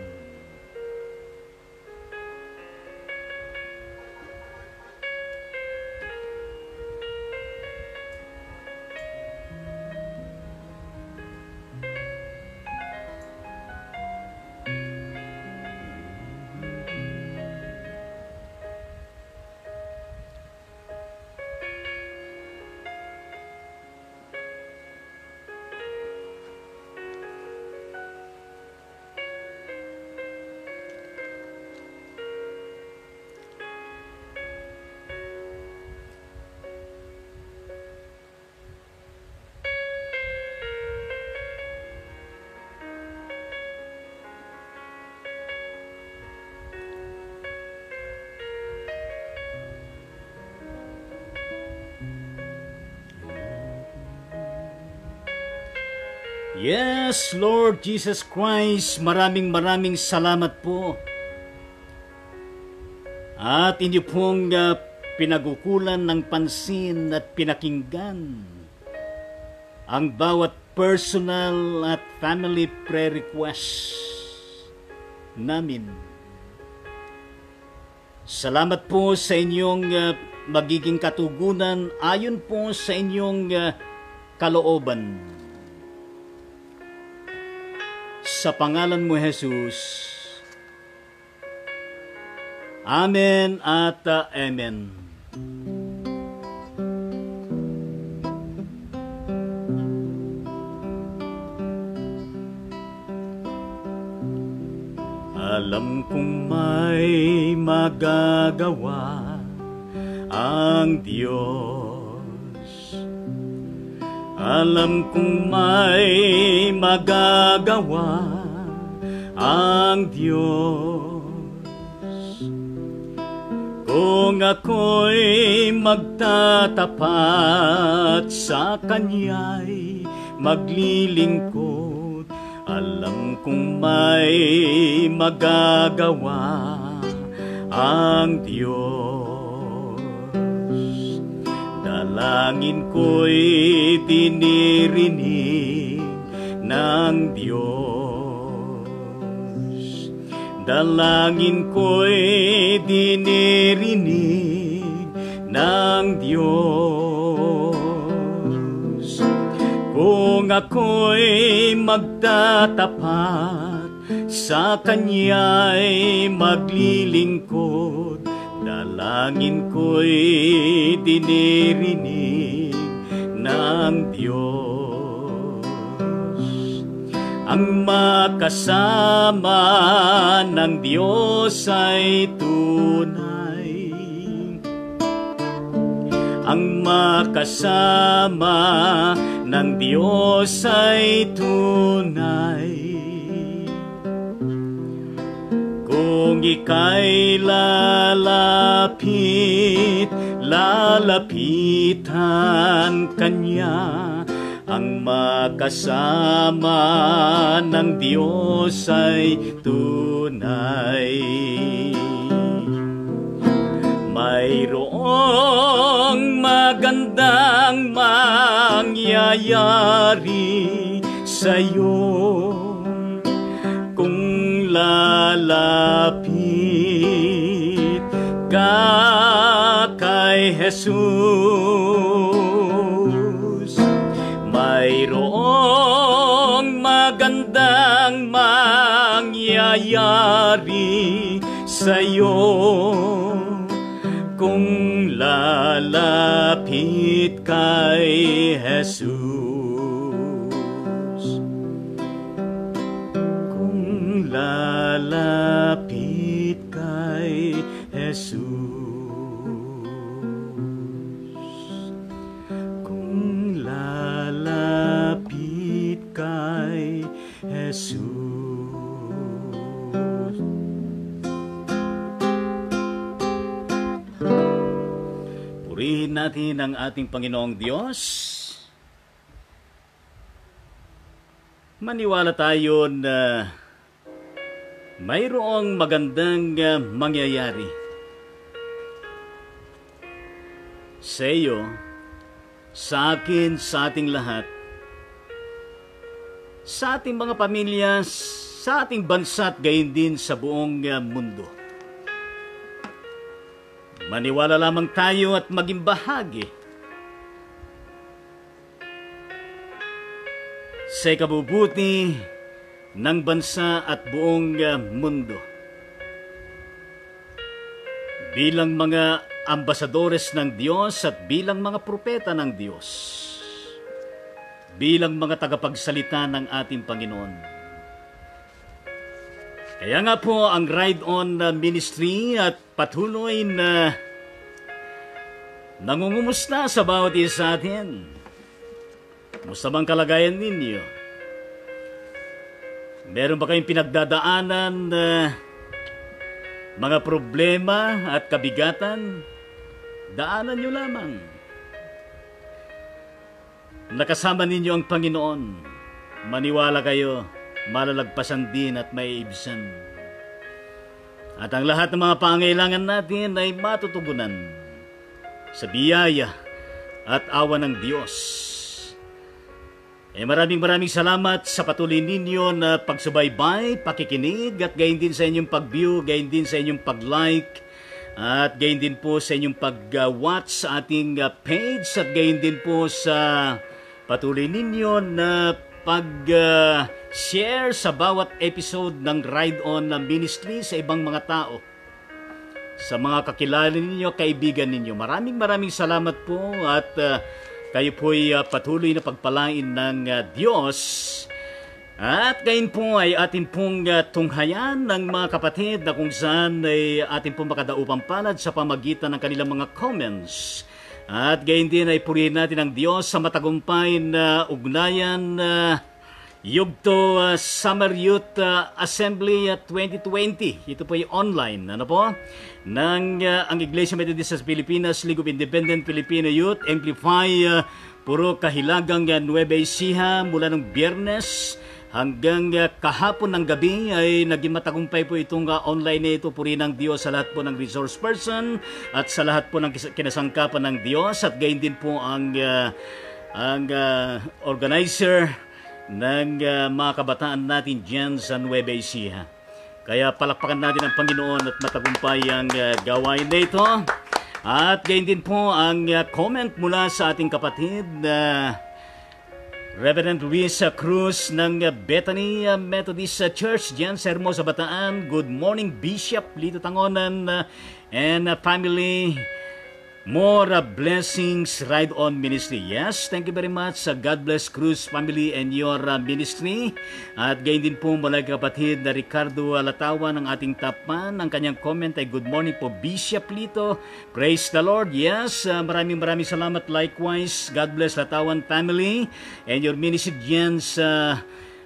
B: Yes, Lord Jesus Christ, maraming maraming salamat po. At inyo pong uh, pinagukulan ng pansin at pinakinggan ang bawat personal at family prayer requests namin. Salamat po sa inyong uh, magiging katugunan ayon po sa inyong uh, kalooban. Sa pangalan mo, Jesus. Amen at uh, Amen. Alam kong may magagawa ang Diyos. Alam kong may magagawa ang Diyos. Kung ako'y magtatapat sa Kanya'y maglilingkod, alam kong may magagawa ang Diyos. Dalangin ko'y dinirinig ng Diyos. Dalangin ko'y dinirinig ng Diyos. Kung ako'y magtatapat sa Kanya'y maglilingkod, dalangin ko'y dinirinig ng Diyos. Ang makasama ng Diyos ay tunay. Ang makasama ng Diyos ay tunay. Kung ika'y lalapit, lalapitan kanya, ang makasama ng Diyos ay tunay. Mayroong magandang mangyayari sa'yo kung lalapit ka kay Jesus. Mayroong magandang mangyayari sa'yo kung lalapit kay Jesus. Kung lalapit kay Jesus. Kung lalapit kay Jesus. Purihin natin ang ating Panginoong Diyos. Maniwala tayo na mayroong magandang uh, mangyayari sa iyo, sa akin, sa ating lahat, sa ating mga pamilya, sa ating bansa at gayon din sa buong uh, mundo. Maniwala lamang tayo at maging bahagi sa ikabubuti ng bansa at buong uh, mundo. Bilang mga ambasadores ng Diyos at bilang mga propeta ng Diyos. Bilang mga tagapagsalita ng ating Panginoon. Kaya nga po ang Ride On Ministry at patuloy na nangungumusta sa bawat isa sa atin. Kumusta bang kalagayan ninyo? Meron ba kayong pinagdadaanan na mga problema at kabigatan? Daanan nyo lamang. Nakasama ninyo ang Panginoon. Maniwala kayo, malalagpasan din at maiibsan. At ang lahat ng mga pangailangan natin ay matutugunan sa biyaya at awa ng Diyos. Eh maraming maraming salamat sa patuloy ninyo na pagsubaybay, pakikinig at gayon din sa inyong pag-view, gayon din sa inyong pag-like at gayon din po sa inyong pag-watch sa ating page at gayon din po sa patuloy ninyo na pag-share uh, sa bawat episode ng Ride On Ministry sa ibang mga tao. Sa mga kakilala ninyo, kaibigan ninyo. Maraming maraming salamat po at uh, kayo po'y uh, patuloy na pagpalain ng uh, Diyos. At gayon po ay atin pong uh, tunghayan ng mga kapatid na kung saan ay atin pong makadaupang palad sa pamagitan ng kanilang mga comments. At gayon din ay purihin natin ang Diyos sa matagumpay na ugnayan na uh, Yugto uh, Summer Youth uh, Assembly uh, twenty twenty. Ito po ay online, ano po? Ng uh, ang Iglesia Methodist sa Pilipinas, League of Independent Filipino Youth, Amplify uh, Puro Kahilagang uh, Nueva Ecija mula ng Biyernes hanggang uh, kahapon ng gabi ay naging matagumpay po itong uh, online na ito. Purihin ng Diyos sa lahat po ng resource person at sa lahat po ng kinasangkapan ng Diyos at gayon din po ang uh, ang uh, organizer ng uh, mga kabataan natin dyan sa Nueva Ecija. Kaya palakpakan natin ang Panginoon at matagumpay ang uh, gawain na ito. At gayon din po ang uh, comment mula sa ating kapatid na uh, Reverend Luis Cruz ng Bethany Methodist Church dyan sa Hermosa, Bataan. Good morning, Bishop Lito Tangonan uh, and uh, family. More uh, blessings, Ride On Ministry. Yes, thank you very much. Uh, God bless Cruz family and your uh, ministry. At gayon din po mula kapatid na Ricardo Latawa ng ating tapman. Ang kanyang comment ay good morning po, Bishop Lito. Praise the Lord. Yes, uh, maraming maraming salamat likewise. God bless Latawan family and your ministry dyan sa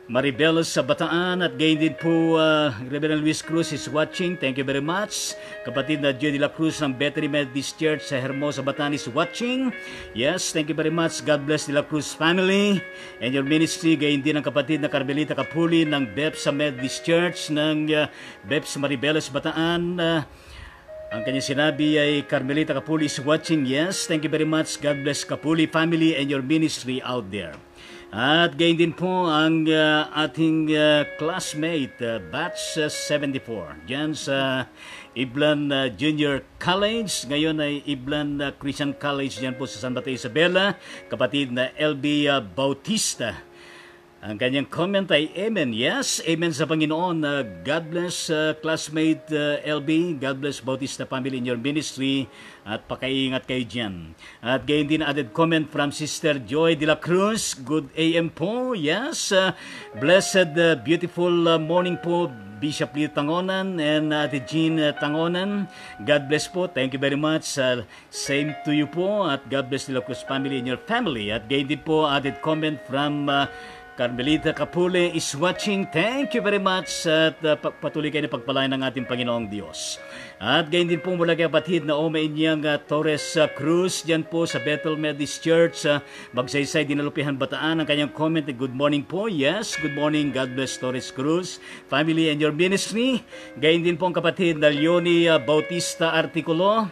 B: Maribelos sa Bataan at gayon din po uh, Reverend Luis Cruz is watching. Thank you very much. Kapatid na Joy de la Cruz ng Bethany Methodist Church sa Hermosa, Bataan is watching. Yes, thank you very much. God bless de la Cruz family and your ministry. Gayon din ang kapatid na Carmelita Kapuli ng B E P sa Methodist Church ng uh, B E P sa Maribelos, Bataan. Uh, Ang kanyang sinabi ay Carmelita Kapuli is watching. Yes, thank you very much. God bless Kapuli family and your ministry out there. At gayon din po ang uh, ating uh, classmate, uh, batch uh, seventy-four, dyan sa Iblan uh, Junior College. Ngayon ay Iblan uh, Christian College dyan po sa San Mateo Isabela. Kapatid na L B uh, Bautista. Ang kanyang comment ay Amen. Yes, Amen sa Panginoon. Uh, God bless uh, classmate uh, L B. God bless Bautista family in your ministry. At pakaingat kayo dyan. At gayon din added comment from Sister Joy de la Cruz. Good A M po. Yes. Uh, blessed, uh, beautiful uh, morning po, Bishop Leo Tangonan and uh, Ate Jean uh, Tangonan. God bless po. Thank you very much. Uh, same to you po. At God bless de la Cruz family and your family. At gayon din po added comment from Uh, Carmelita Kapule is watching. Thank you very much at uh, patuloy kayo na pagpalain ng ating Panginoong Diyos. At gayon din po mula kay kapatid na Ome Inyang uh, Torres uh, Cruz dyan po sa Bethel Methodist Church, uh, Magsaysay, Dinalupihan, Bataan. Ang kanyang comment ay good morning po. Yes, good morning. God bless Torres Cruz, family and your ministry. Gayon din po ang kapatid na Leonie uh, Bautista Articulo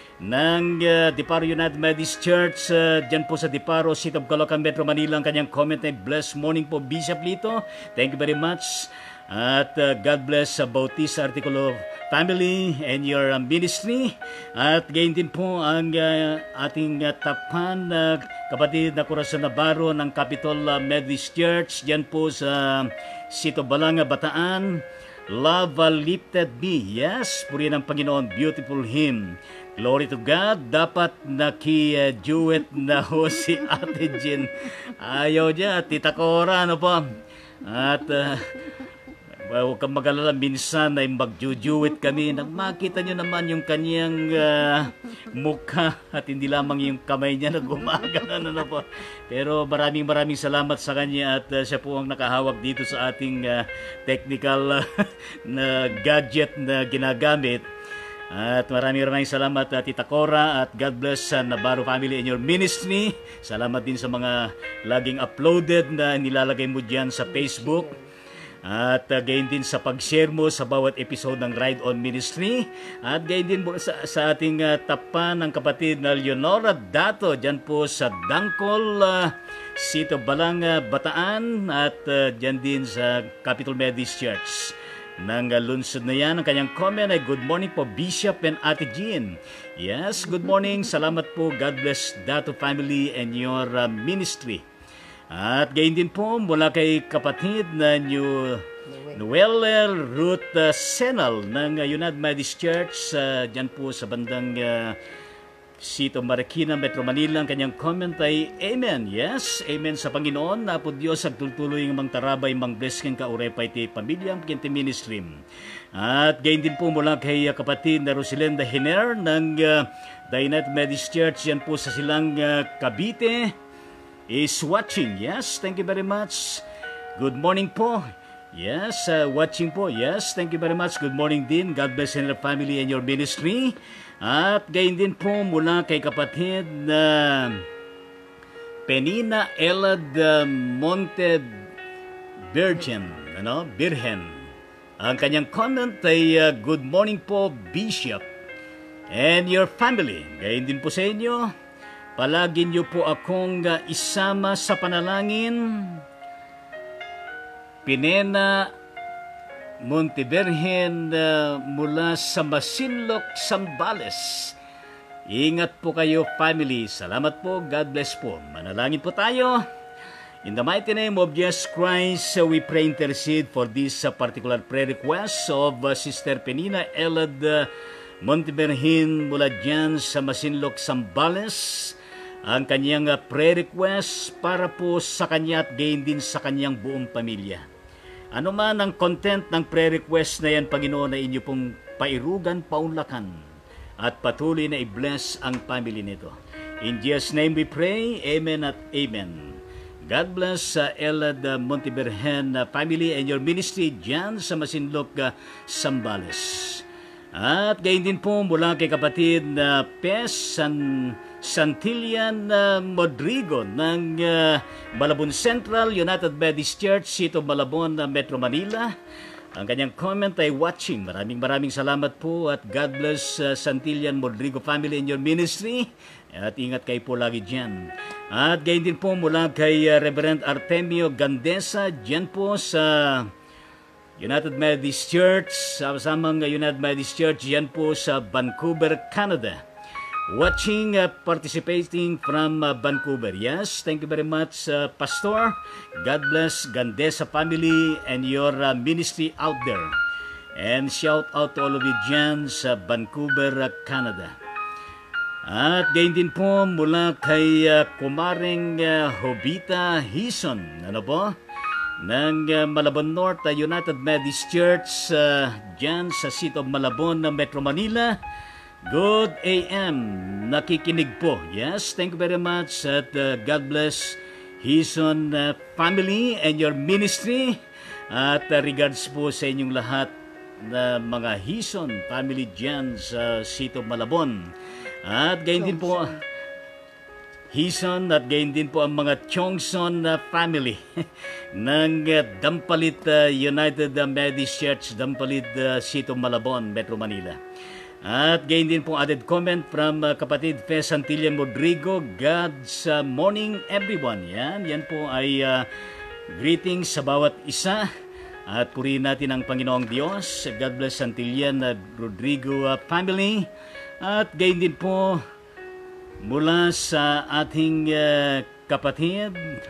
B: ng uh, Diparo United Methodist Church uh, dyan po sa Diparo, City of Caloocan, Metro Manila. Ang kanyang comment ay blessed morning po, Bishop Lito. Thank you very much. At uh, God bless uh, Bautista Articulo family and your uh, ministry. At gayon din po ang uh, ating uh, tapan uh, kapatid na Corazon Navarro ng Capitol uh, Methodist Church dyan po sa Sito Balanga, Bataan. Love uh, lifted me. Yes, purihin ng Panginoon. Beautiful hymn. Glory to God. Dapat naki-duet na ho si Ate Jean. Ayaw niya. Tita Cora, ano po. At uh, huwag kang mag-alala. Minsan ay mag-duet kami. Makita nyo naman yung kanyang uh, mukha at hindi lamang yung kamay niya na gumagana na po. Pero maraming maraming salamat sa kanya at uh, siya po ang nakahawak dito sa ating uh, technical uh, na gadget na ginagamit. At maraming maraming salamat uh, Tita Cora at God bless uh, Navarro family and your ministry. Salamat din sa mga laging uploaded na nilalagay mo dyan sa Facebook. At uh, gayon din sa pag-share mo sa bawat episode ng Ride On Ministry. At gayon din sa, sa ating uh, tapan ng kapatid na Leonora Dato dyan po sa Dangkol, uh, Sito Balanga, Bataan. At uh, dyan din sa Capitol Methodist Church ng uh, lungsod na yan. Ang kanyang comment ay good morning po Bishop and Ate Jean. Yes, good morning. Salamat po. God bless Dato family and your uh, ministry. At gayon din po mula kay kapatid na New Noel Ruth uh, Senal ng uh, United Methodist Church uh, dyan po sa bandang uh, Sito Marikina, Metro Manila. Ang kanyang comment ay Amen. Yes, Amen sa Panginoon. Na po Diyos agtultuloy ng mga tarabay, mang blessing ka urepay ti pamilya, kinti ministry. At gayon din po mula kay uh, kapatid na Rosilenda Hiner ng uh, The United Methodist Church dyan po sa silang uh, Cavite is watching. Yes, thank you very much. Good morning po. Yes, uh, watching po. Yes, thank you very much. Good morning din. God bless your family and your ministry. At gayon din po mula kay kapatid na uh, Penina Elad uh, Monte Virgin, ano? Birhen. Ang kanyang comment ay uh, good morning po Bishop and your family. Gayon din po sa inyo. Palagi niyo po akong uh, isama sa panalangin. Pinena Montevirgen uh, mula sa Masinloc, Zambales. Ingat po kayo family. Salamat po. God bless po. Manalangin po tayo. In the mighty name of Jesus Christ, uh, we pray intercede for this uh, particular prayer request of uh, Sister Penina Elad uh, Montevirgen mula dyan sa Masinloc, Zambales. Ang kanyang uh, prayer request para po sa kanya at gain din sa kanyang buong pamilya. Ano man ang content ng prayer request na yan, Panginoon, na inyo pong pairugan, paunlakan, at patuloy na i-bless ang family nito. In Jesus' name we pray, Amen at Amen. God bless uh, Elad uh, Monteberhen uh, family and your ministry dyan sa Masinloc, uh, Sambales. At gayon din po mula kay kapatid na uh, Pes San, Santillan uh, Modrigo ng uh, Malabon Central United Methodist Church, Sito Malabon, uh, Metro Manila. Ang kanyang comment ay watching. Maraming maraming salamat po at God bless uh, Santillan Modrigo family and your ministry. At ingat kayo po lagi dyan. At gayon din po mula kay uh, Reverend Artemio Gandesa dyan po sa United Methodist Church, sama-samang United Methodist Church dyan po sa Vancouver, Canada. Watching, uh, participating from uh, Vancouver. Yes, thank you very much, uh, Pastor. God bless Gandesa family and your uh, ministry out there. And shout out to all of you dyan sa Vancouver, uh, Canada. At gayon din po mula kay uh, Kumaring uh, Hobita Hison, ano po? Ng uh, Malabon North uh, United Methodist Church uh, dyan sa Sito Malabon na Metro Manila. Good A M, nakikinig po. Yes, thank you very much at uh, God bless Hison uh, family and your ministry. At uh, regards po sa inyong lahat na mga Hison family dyan sa Sito Malabon. At gayon din po Hison at gayon din po ang mga Chongson uh, family ng uh, Dampalit uh, United uh, Methodist Church, Dampalit uh, Sito Malabon, Metro Manila. At gayon din po added comment from uh, kapatid Fe Santillan Rodrigo. God's uh, morning everyone. Yan, yan po ay uh, greetings sa bawat isa. At purihin natin ang Panginoong Diyos. God bless Santillan uh, Rodrigo uh, family. At gayon din po mula sa ating uh, kapatid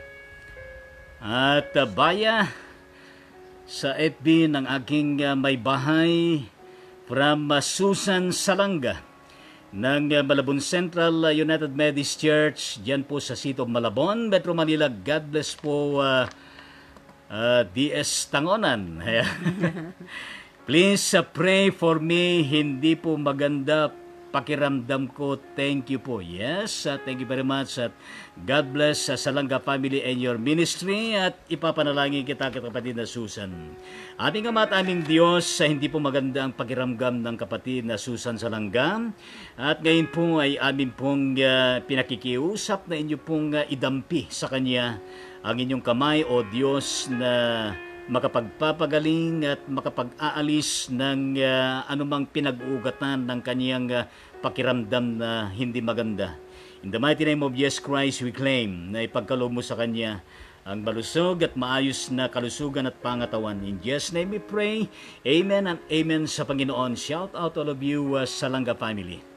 B: at uh, Baya sa F B ng aking uh, may bahay from uh, Susan Salanga ng uh, Malabon Central uh, United Methodist Church dyan po sa Sito Malabon, Metro Manila. God bless po uh, uh, D S Tangonan. Please uh, pray for me. Hindi po maganda pakiramdam ko. Thank you po. Yes, uh, thank you very much. At God bless sa uh, Salanga family and your ministry. At ipapanalangin kita, kapatid na Susan. Aming Ama at aming Diyos, sa uh, hindi po maganda ang pakiramdam ng kapatid na Susan Salanga. At ngayon po ay amin pong uh, pinakikiusap na inyo pong uh, idampi sa Kanya ang inyong kamay, O Diyos, na makapagpapagaling at makapag-aalis ng uh, anumang pinag-uugatan ng Kanyang uh, pakiramdam na hindi maganda. In the mighty name of Jesus Christ, we claim na ipagkaloob mo sa Kanya ang malusog at maayos na kalusugan at pangatawan. In Jesus' name we pray. Amen and amen sa Panginoon. Shout out all of you uh, Salanga family.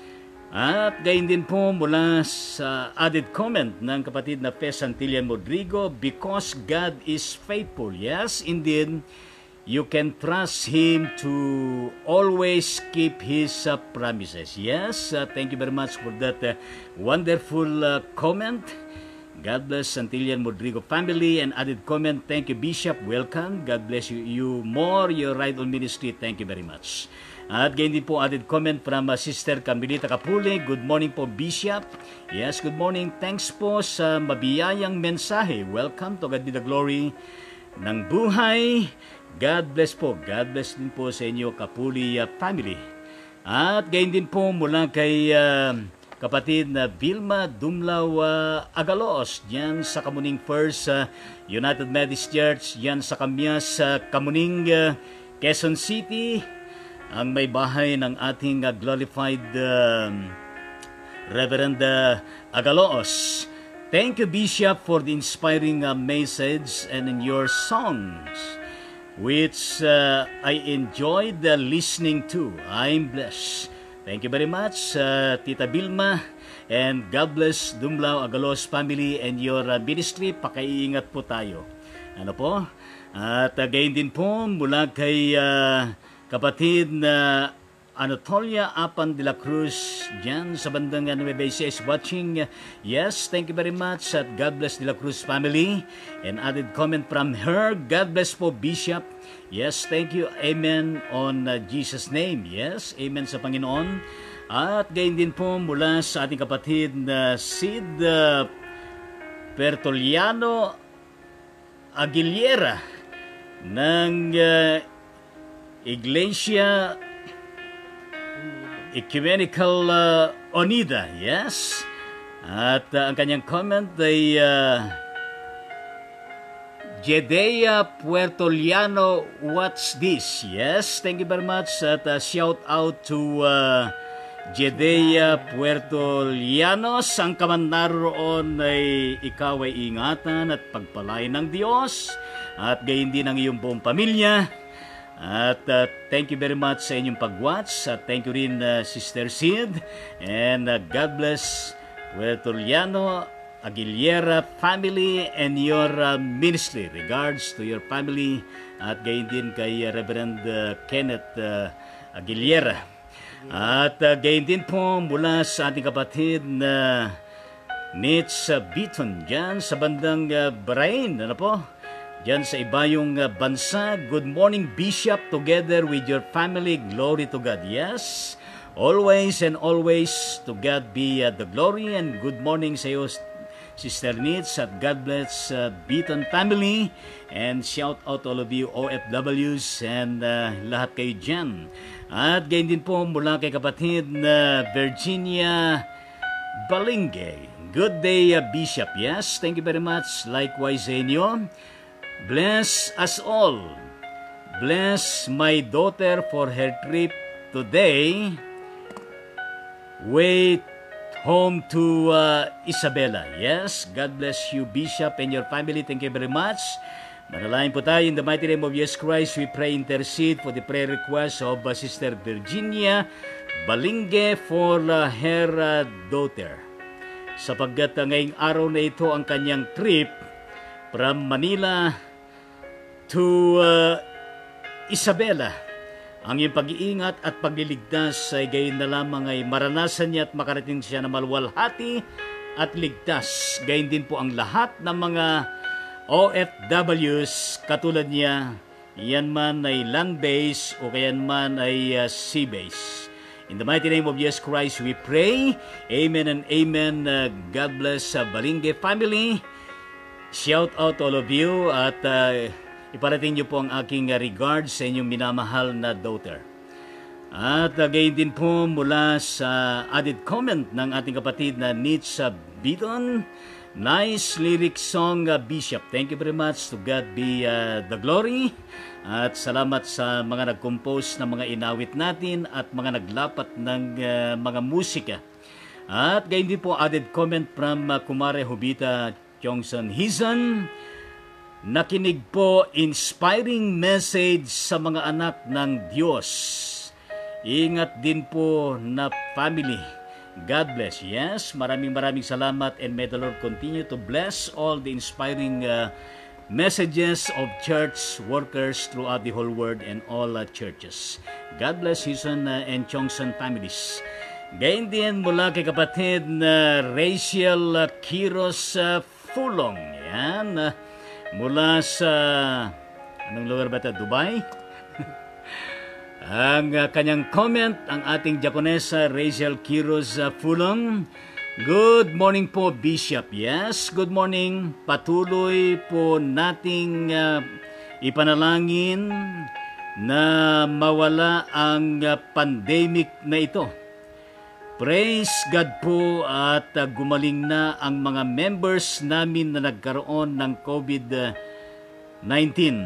B: At gayon din po mula sa added comment ng kapatid na Fe Santillan Rodrigo, because God is faithful. Yes, indeed, you can trust Him to always keep His uh, promises. Yes, uh, thank you very much for that uh, wonderful uh, comment. God bless Santillan Rodrigo family and added comment. Thank you, Bishop. Welcome. God bless you, you more, your right on ministry. Thank you very much. At gayon din po added comment from uh, Sister Carmelita Capule. Good morning po, Bishop. Yes, good morning. Thanks po sa mabiyayang mensahe. Welcome to God be the glory ng buhay. God bless po. God bless din po sa inyo, Capule uh, family. At gayon din po mula kay uh, kapatid na Vilma Dumlaw uh, Agalos diyan sa Kamuning First uh, United Methodist Church diyan sa Kamyas sa uh, Kamuning uh, Quezon City. Ang may bahay ng ating uh, glorified uh, Reverend uh, Agaloos. Thank you, Bishop, for the inspiring uh, message and in your songs, which uh, I enjoyed uh, listening to. I'm blessed. Thank you very much, uh, Tita Vilma, and God bless Dumlao Agalos family and your uh, ministry. Pakaiingat po tayo. Ano po? At uh, gayon din po mula kay Uh, kapatid na Anatolia Apan de la Cruz dyan sa bandang Nueva Ecija is watching. Yes, thank you very much at God bless de la Cruz family. And added comment from her, God bless po, Bishop. Yes, thank you. Amen on uh, Jesus' name. Yes, amen sa Panginoon. At gayon din po mula sa ating kapatid na Sid uh, Bertoliano Aguilera ng uh, Iglesia Ecumenical uh, Onida. Yes. At uh, ang kanyang comment ay uh, Jedea Puertoliano, what's this? Yes, thank you very much. At uh, shout out to uh, Jedea Puertoliano. Saan ka man naroon ay ikaw ay ingatan at pagpalain ng Diyos at gayon din ang iyong buong pamilya. At uh, thank you very much sa inyong pag-watch. At thank you rin uh, Sister Sid. And uh, God bless Puertoliano Aguilera family and your uh, ministry. Regards to your family at gayon din kay uh, Reverend uh, Kenneth uh, Aguilera. At uh, gayon din po mula sa ating kapatid na uh, Nitz uh, Beaton dyan sa bandang uh, Bahrain. Ano po? Dyan sa ibayong uh, bansa. Good morning, Bishop, together with your family. Glory to God. Yes. Always and always to God be uh, the glory. And good morning sa iyo, Sister Nitz, at God bless uh, Beaton family. And shout out all of you O F Ws and uh, lahat kayo dyan. At gayon din po mula kay kapatid na uh, Virginia Balinge. Good day, uh, Bishop. Yes, thank you very much. Likewise sa inyo. Bless us all. Bless my daughter for her trip today. Wait home to uh, Isabela. Yes, God bless you, Bishop, and your family. Thank you very much. Manalangin po tayo in the mighty name of Jesus Christ. We pray, intercede for the prayer request of uh, Sister Virginia Balinge for uh, her uh, daughter. Sapagkat uh, ngayong araw na ito ang kanyang trip from Manila to uh, Isabela. Ang iyong pag-iingat at pagliligtas ay gayon na lamang ay maranasan niya at makarating siya na maluwalhati at ligtas. Gayon din po ang lahat ng mga O F Ws katulad niya, yan man ay land-based o kayan man ay uh, sea-based. In the mighty name of Jesus Christ we pray. Amen and amen. Uh, God bless uh, Balinge family. Shout out all of you at uh, iparating niyo po ang aking regards sa inyong minamahal na daughter. At uh, gayon din po mula sa added comment ng ating kapatid na Nitz Beaton. Nice lyric song, uh, Bishop. Thank you very much. To God be uh, the glory. At salamat sa mga nag-compose ng mga inawit natin at mga naglapat ng uh, mga musika. At gayon din po added comment from uh, Kumare Hubita Chongson Hizan. Nakinig po, inspiring message sa mga anak ng Diyos. Ingat din po na family. God bless. Yes, maraming maraming salamat and may the Lord continue to bless all the inspiring uh, messages of church workers throughout the whole world and all uh, churches. God bless Hizan uh, and Chongson families. Gayon din mula kay kapatid na uh, Rachel uh, Kiros uh, Fulong. Yan. Uh, mula sa, anong lugar ba ito? Dubai? Ang uh, kanyang comment, ang ating Japonesa, Rachel Kiros uh, Fulong. Good morning po, Bishop. Yes, good morning. Patuloy po nating uh, ipanalangin na mawala ang uh, pandemic na ito. Praise God po at uh, gumaling na ang mga members namin na nagkaroon ng COVID nineteen.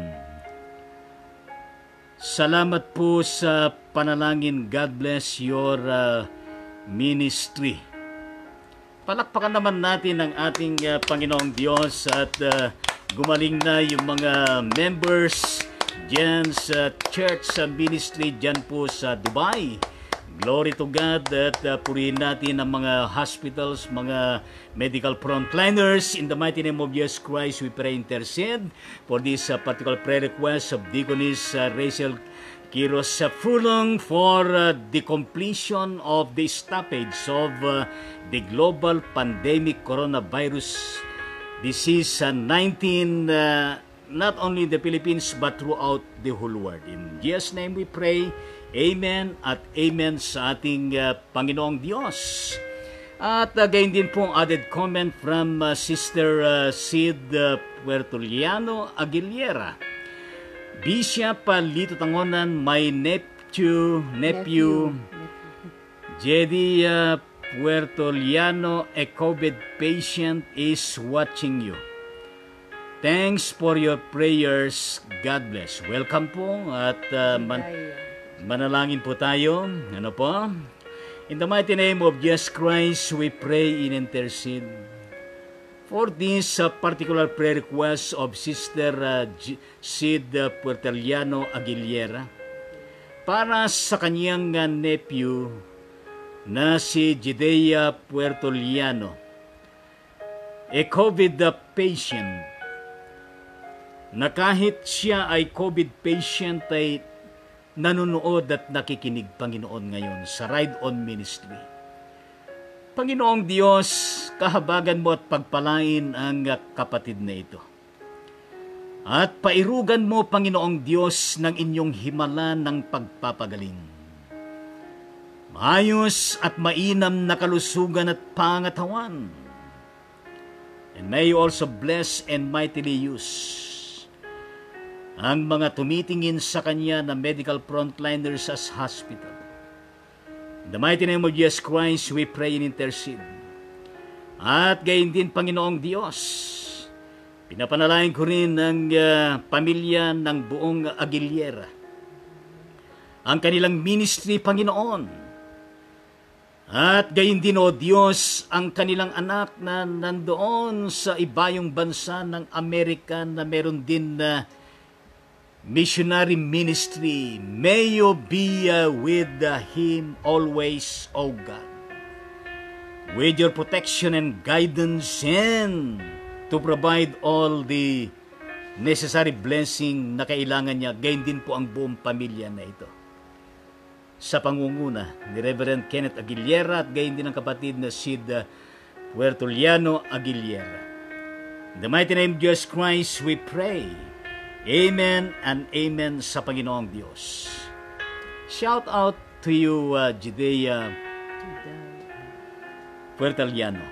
B: Salamat po sa panalangin. God bless your uh, ministry. Palakpakan naman natin ang ating uh, Panginoong Diyos at uh, gumaling na yung mga members dyan sa church sa ministry dyan po sa Dubai. Glory to God at uh, purihin natin ang mga hospitals, mga medical frontliners. In the mighty name of Jesus Christ, we pray, intercede for this uh, particular prayer request of Deaconess uh, Rachel Kiros uh, Fulong for uh, the completion of the stoppage of uh, the global pandemic coronavirus disease uh, nineteen, uh, not only in the Philippines but throughout the whole world. In Jesus' name we pray. Amen at amen sa ating uh, Panginoong Diyos. At uh, gayon din po added comment from uh, Sister uh, Sid uh, Puertoliano Aguilera. Bishop uh, Lito Tangonan, my nephew, nephew, Jedi uh, Puertoliano, a COVID patient, is watching you. Thanks for your prayers. God bless. Welcome po at uh, man- manalangin po tayo. Ano po? In the mighty name of Jesus Christ, we pray and intercede for this uh, particular prayer request of Sister uh, G- Sid uh, Puertoliano Aguilera para sa kanyang uh, nephew na si Jidea Puertoliano, a COVID uh, patient, na kahit siya ay COVID patient ay nanonood at nakikinig, Panginoon, ngayon sa Ride On Ministry. Panginoong Diyos, kahabagan mo at pagpalain ang kapatid na ito. At pairugan mo, Panginoong Diyos, ng inyong himala ng pagpapagaling. Maayos at mainam na kalusugan at pangatawan. And may you also bless and mightily use ang mga tumitingin sa kanya na medical frontliners as hospital. In the mighty name of Jesus Christ, we pray and intercede. At gayon din, Panginoong Diyos, pinapanalangin ko rin ang uh, pamilya ng buong Aguilera. Ang kanilang ministry, Panginoon. At gayon din, O Diyos, ang kanilang anak na nandoon sa ibayong bansa ng Amerika na meron din na uh, missionary ministry. May you be uh, with uh, him always, O God, with your protection and guidance, and to provide all the necessary blessing na kailangan niya. Gayon din po ang buong pamilya na ito, sa pangunguna ni Reverend Kenneth Aguilera at gayon din ang kapatid na Sid uh, Puertoliano Aguilera. In the mighty name of Jesus Christ, we pray. Amen and amen sa Panginoong Diyos. Shout out to you, uh, Jidea Puertoliano.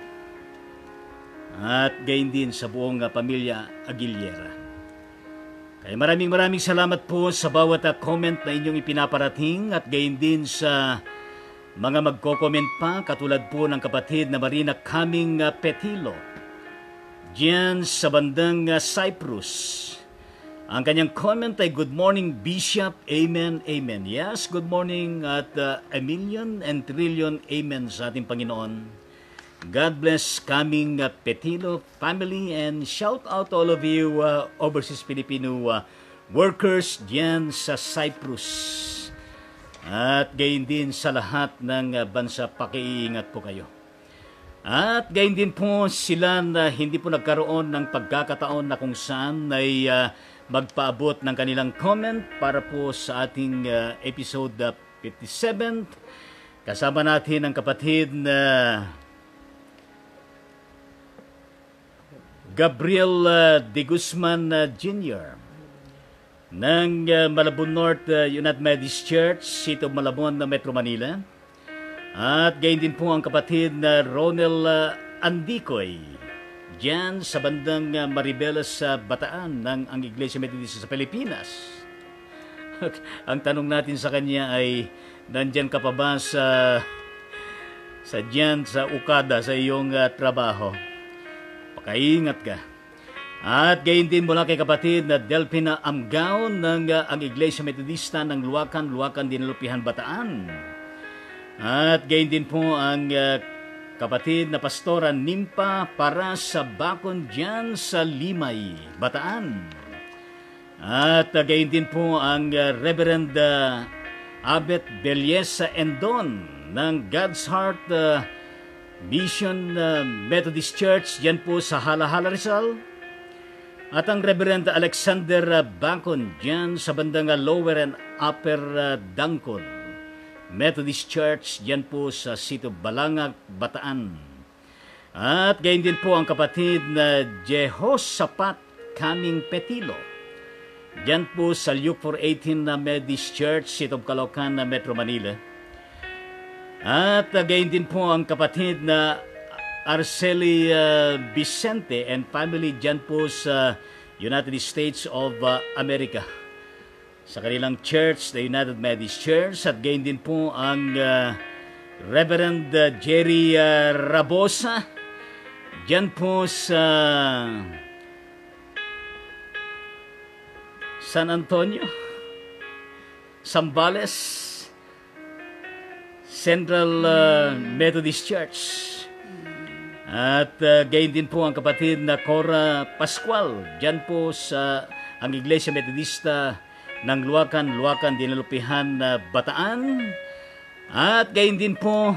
B: At gayon din sa buong uh, pamilya Aguilera. Kaya maraming maraming salamat po sa bawat uh, comment na inyong ipinaparating at gayon din sa mga magko-comment pa, katulad po ng kapatid na Marina Caming uh, Petilo diyan sa bandang uh, Cyprus. Ang kanyang comment ay, good morning, Bishop. Amen, amen. Yes, good morning at uh, a million and trillion amen sa ating Panginoon. God bless Caming uh, Petilo family, and shout out to all of you uh, overseas Filipino uh, workers diyan sa Cyprus. At gayon din sa lahat ng uh, bansa, pakiingat po kayo. At gayon din po sila na hindi po nagkaroon ng pagkakataon na kung saan ay uh, magpaabot ng kanilang comment para po sa ating uh, episode uh, fifty-seven. Kasama natin ang kapatid na Gabriel uh, De Guzman uh, Junior ng uh, Malabon North uh, United Methodist Church, Sito Malabon na Metro Manila. At gayon din po ang kapatid na Ronel uh, Andicoy diyan sa bandang uh, Maribeles sa Bataan ng ang Iglesia Metodista sa Pilipinas. Ang tanong natin sa kanya ay, nandyan ka pa ba sa sa diyan sa Ukada sa iyong uh, trabaho? Pakaingat ka. At gayon din mula kay kapatid na Delphina Amgao ng uh, ang Iglesia Metodista ng Luacan, Luacan din Lupihan, Bataan. At gayon din po ang uh, kapatid na Pastora Nimpa para sa Bakon diyan sa Limay, Bataan. At uh, gayon din po ang uh, Reverend uh, Abet Belleza Endon ng God's Heart uh, Mission uh, Methodist Church diyan po sa Halahala, Rizal. At ang Reverend Alexander uh, Bakon diyan sa bandang uh, Lower and Upper uh, Dangkon Methodist Church diyan po sa Sito Balangag, Bataan. At gayon din po ang kapatid na Jehoshaphat Caming Petilo diyan po sa Luke four eighteen na Methodist Church, Sito Caloocan na Metro Manila. At uh, gayon din po ang kapatid na Arceli uh, Vicente and family dyan po sa United States of uh, America. Sa kanilang church, the United Methodist Church. At gayon din po ang uh, Reverend uh, Jerry uh, Rabosa dyan po sa San Antonio, Zambales Central uh, Methodist Church. At uh, gayon din po ang kapatid na Cora Pascual dyan po sa ang Iglesia Metodista ng Luacan, Luacan, Dinalupihan, uh, Bataan. At gayon din po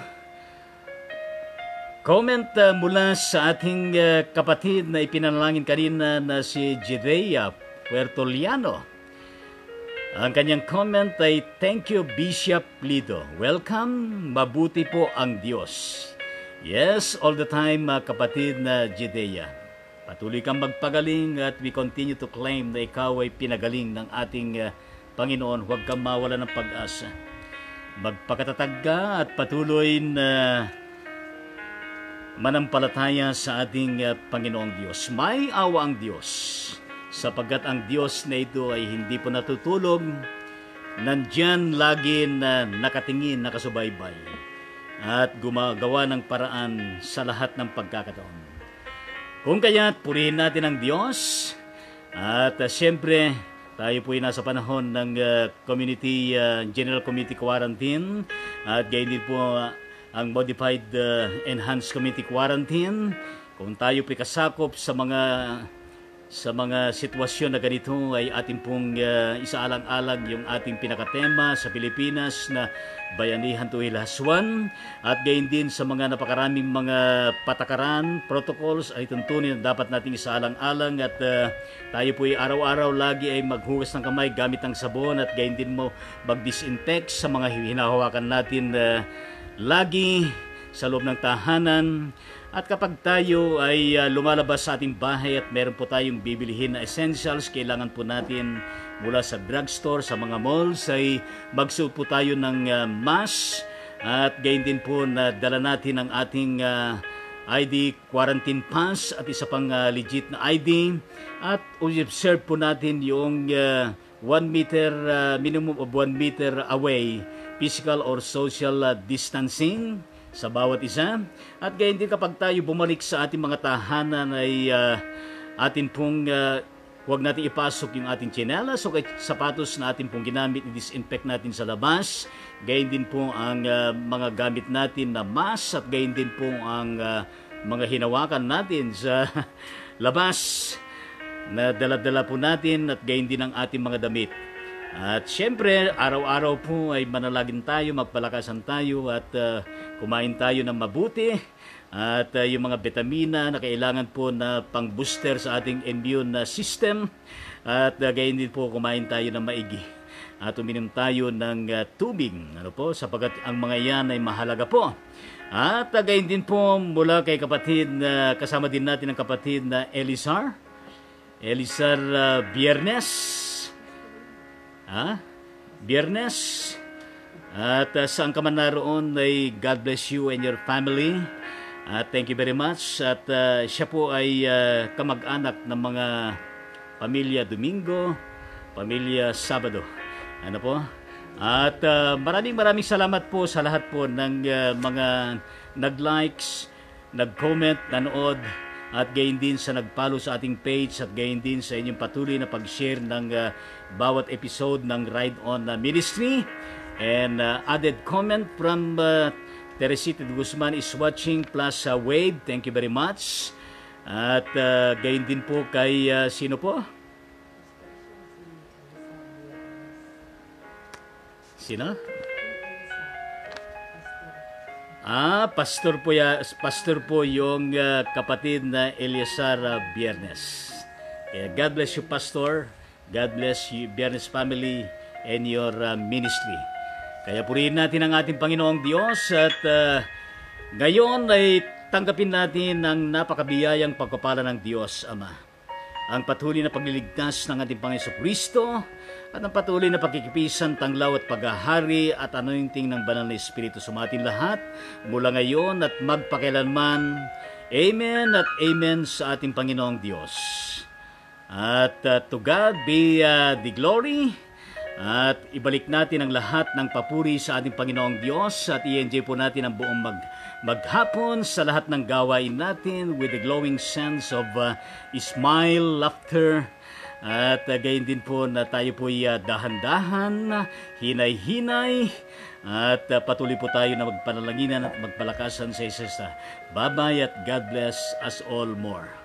B: comment uh, mula sa ating uh, kapatid na ipinanalangin kanina na si Jidea Puertoliano. Ang kanyang comment ay, "Thank you, Bishop Lido. Welcome. Mabuti po ang Diyos." Yes, all the time, uh, kapatid na Jidea. Patuloy kang magpagaling at we continue to claim na ikaw ay pinagaling ng ating uh, Panginoon. Huwag kang mawala ng pag-asa. Magpakatatag ka at patuloy na manampalataya sa ating uh, Panginoong Diyos. May awa ang Diyos. Sapagkat ang Diyos na ito ay hindi po natutulog, nandyan lagi na nakatingin, nakasubaybay, at gumagawa ng paraan sa lahat ng pagkakataon. Kung kaya't purihin natin ang Diyos, at uh, siyempre, tayo po ay nasa panahon ng uh, community, uh, General Community Quarantine, at gayon din po uh, ang Modified uh, Enhanced Community Quarantine. Kung tayo po kasakop sa mga Sa mga sitwasyon na ganito ay ating pong uh, isaalang-alang yung ating pinakatema sa Pilipinas na bayanihan to ilahaswan, at gayon din sa mga napakaraming mga patakaran, protocols ay tuntunin na dapat nating isaalang-alang, at uh, tayo po ay araw-araw lagi ay maghugas ng kamay gamit ang sabon, at gayon din mo mag-disinfect sa mga hinahawakan natin uh, lagi sa loob ng tahanan. At kapag tayo ay uh, lumalabas sa ating bahay at meron po tayong bibilihin na essentials, kailangan po natin mula sa drugstore, sa mga malls, ay magsuot po tayo ng uh, mask, at gayon din po na dala natin ang ating uh, I D, quarantine pass, at isa pang uh, legit na I D, at observe po natin yung uh, one meter, uh, minimum of one meter away, physical or social uh, distancing sa bawat isa. At gayon din kapag tayo bumalik sa ating mga tahanan ay uh, atin pong uh, huwag natin ipasok yung ating tsinelas o sapatos na atin pong ginamit, i-disinfect natin sa labas. Gayon din po ang uh, mga gamit natin na mask, at gayon din po ang uh, mga hinawakan natin sa labas na dala-dala po natin, at gayon din ang ating mga damit. At siyempre, araw-araw po ay manalagin tayo, magpalakasan tayo, at uh, kumain tayo ng mabuti, at uh, yung mga vitamina na kailangan po na pang-booster sa ating immune system, at uh, gayon din po kumain tayo ng maigi, at uminom tayo ng uh, tubig, ano po, sapagkat ang mga yan ay mahalaga po. At uh, gayon din po mula kay kapatid, uh, kasama din natin ang kapatid na Elisar, Elisar uh, Biernes, Ah, Biyernes. At uh, saan ka man naroon ay God bless you and your family. At uh, thank you very much. At uh, siya po ay uh, kamag-anak ng mga pamilya Domingo, pamilya Sabado. Ano po? At uh, maraming maraming salamat po sa lahat po ng uh, mga nag-likes, nag-comment, nanood, at gayon din sa nag-follow sa ating page, at gayon din sa inyong patuloy na pag-share ng uh, bawat episode ng Ride On uh, Ministry. And uh, added comment from uh, Teresita de Guzman is watching plus uh, Wade. Thank you very much. At uh, gayon din po kay uh, sino po? Sino? Ah, pastor po ya, pastor po yung uh, kapatid na Eliasar uh, Biernes. Kaya God bless you, pastor. God bless you, Biernes family, and your uh, ministry. Kaya purihin natin ang ating Panginoong Diyos, at uh, ngayon ay tanggapin natin ang napakabiyayang pagpapala ng Diyos Ama. ang patuloy na pagliligtas ng ating Panginoon Kristo at ang patuloy na pagkikipisan, tanglaw at paghahari at anointing ng banal na Espiritu sa ating lahat mula ngayon at magpakailanman. Amen at amen sa ating Panginoong Diyos. At uh, to God be uh, the glory. At ibalik natin ang lahat ng papuri sa ating Panginoong Diyos at i-enjoy po natin ang buong mag maghapon sa lahat ng gawain natin with the glowing sense of uh, smile, laughter. At uh, gayon din po na tayo po uh, dahan-dahan, hinay-hinay, at uh, patuloy po tayo na magpanalanginan at magpalakasan sa isa sa. Bye-bye at God bless us all more.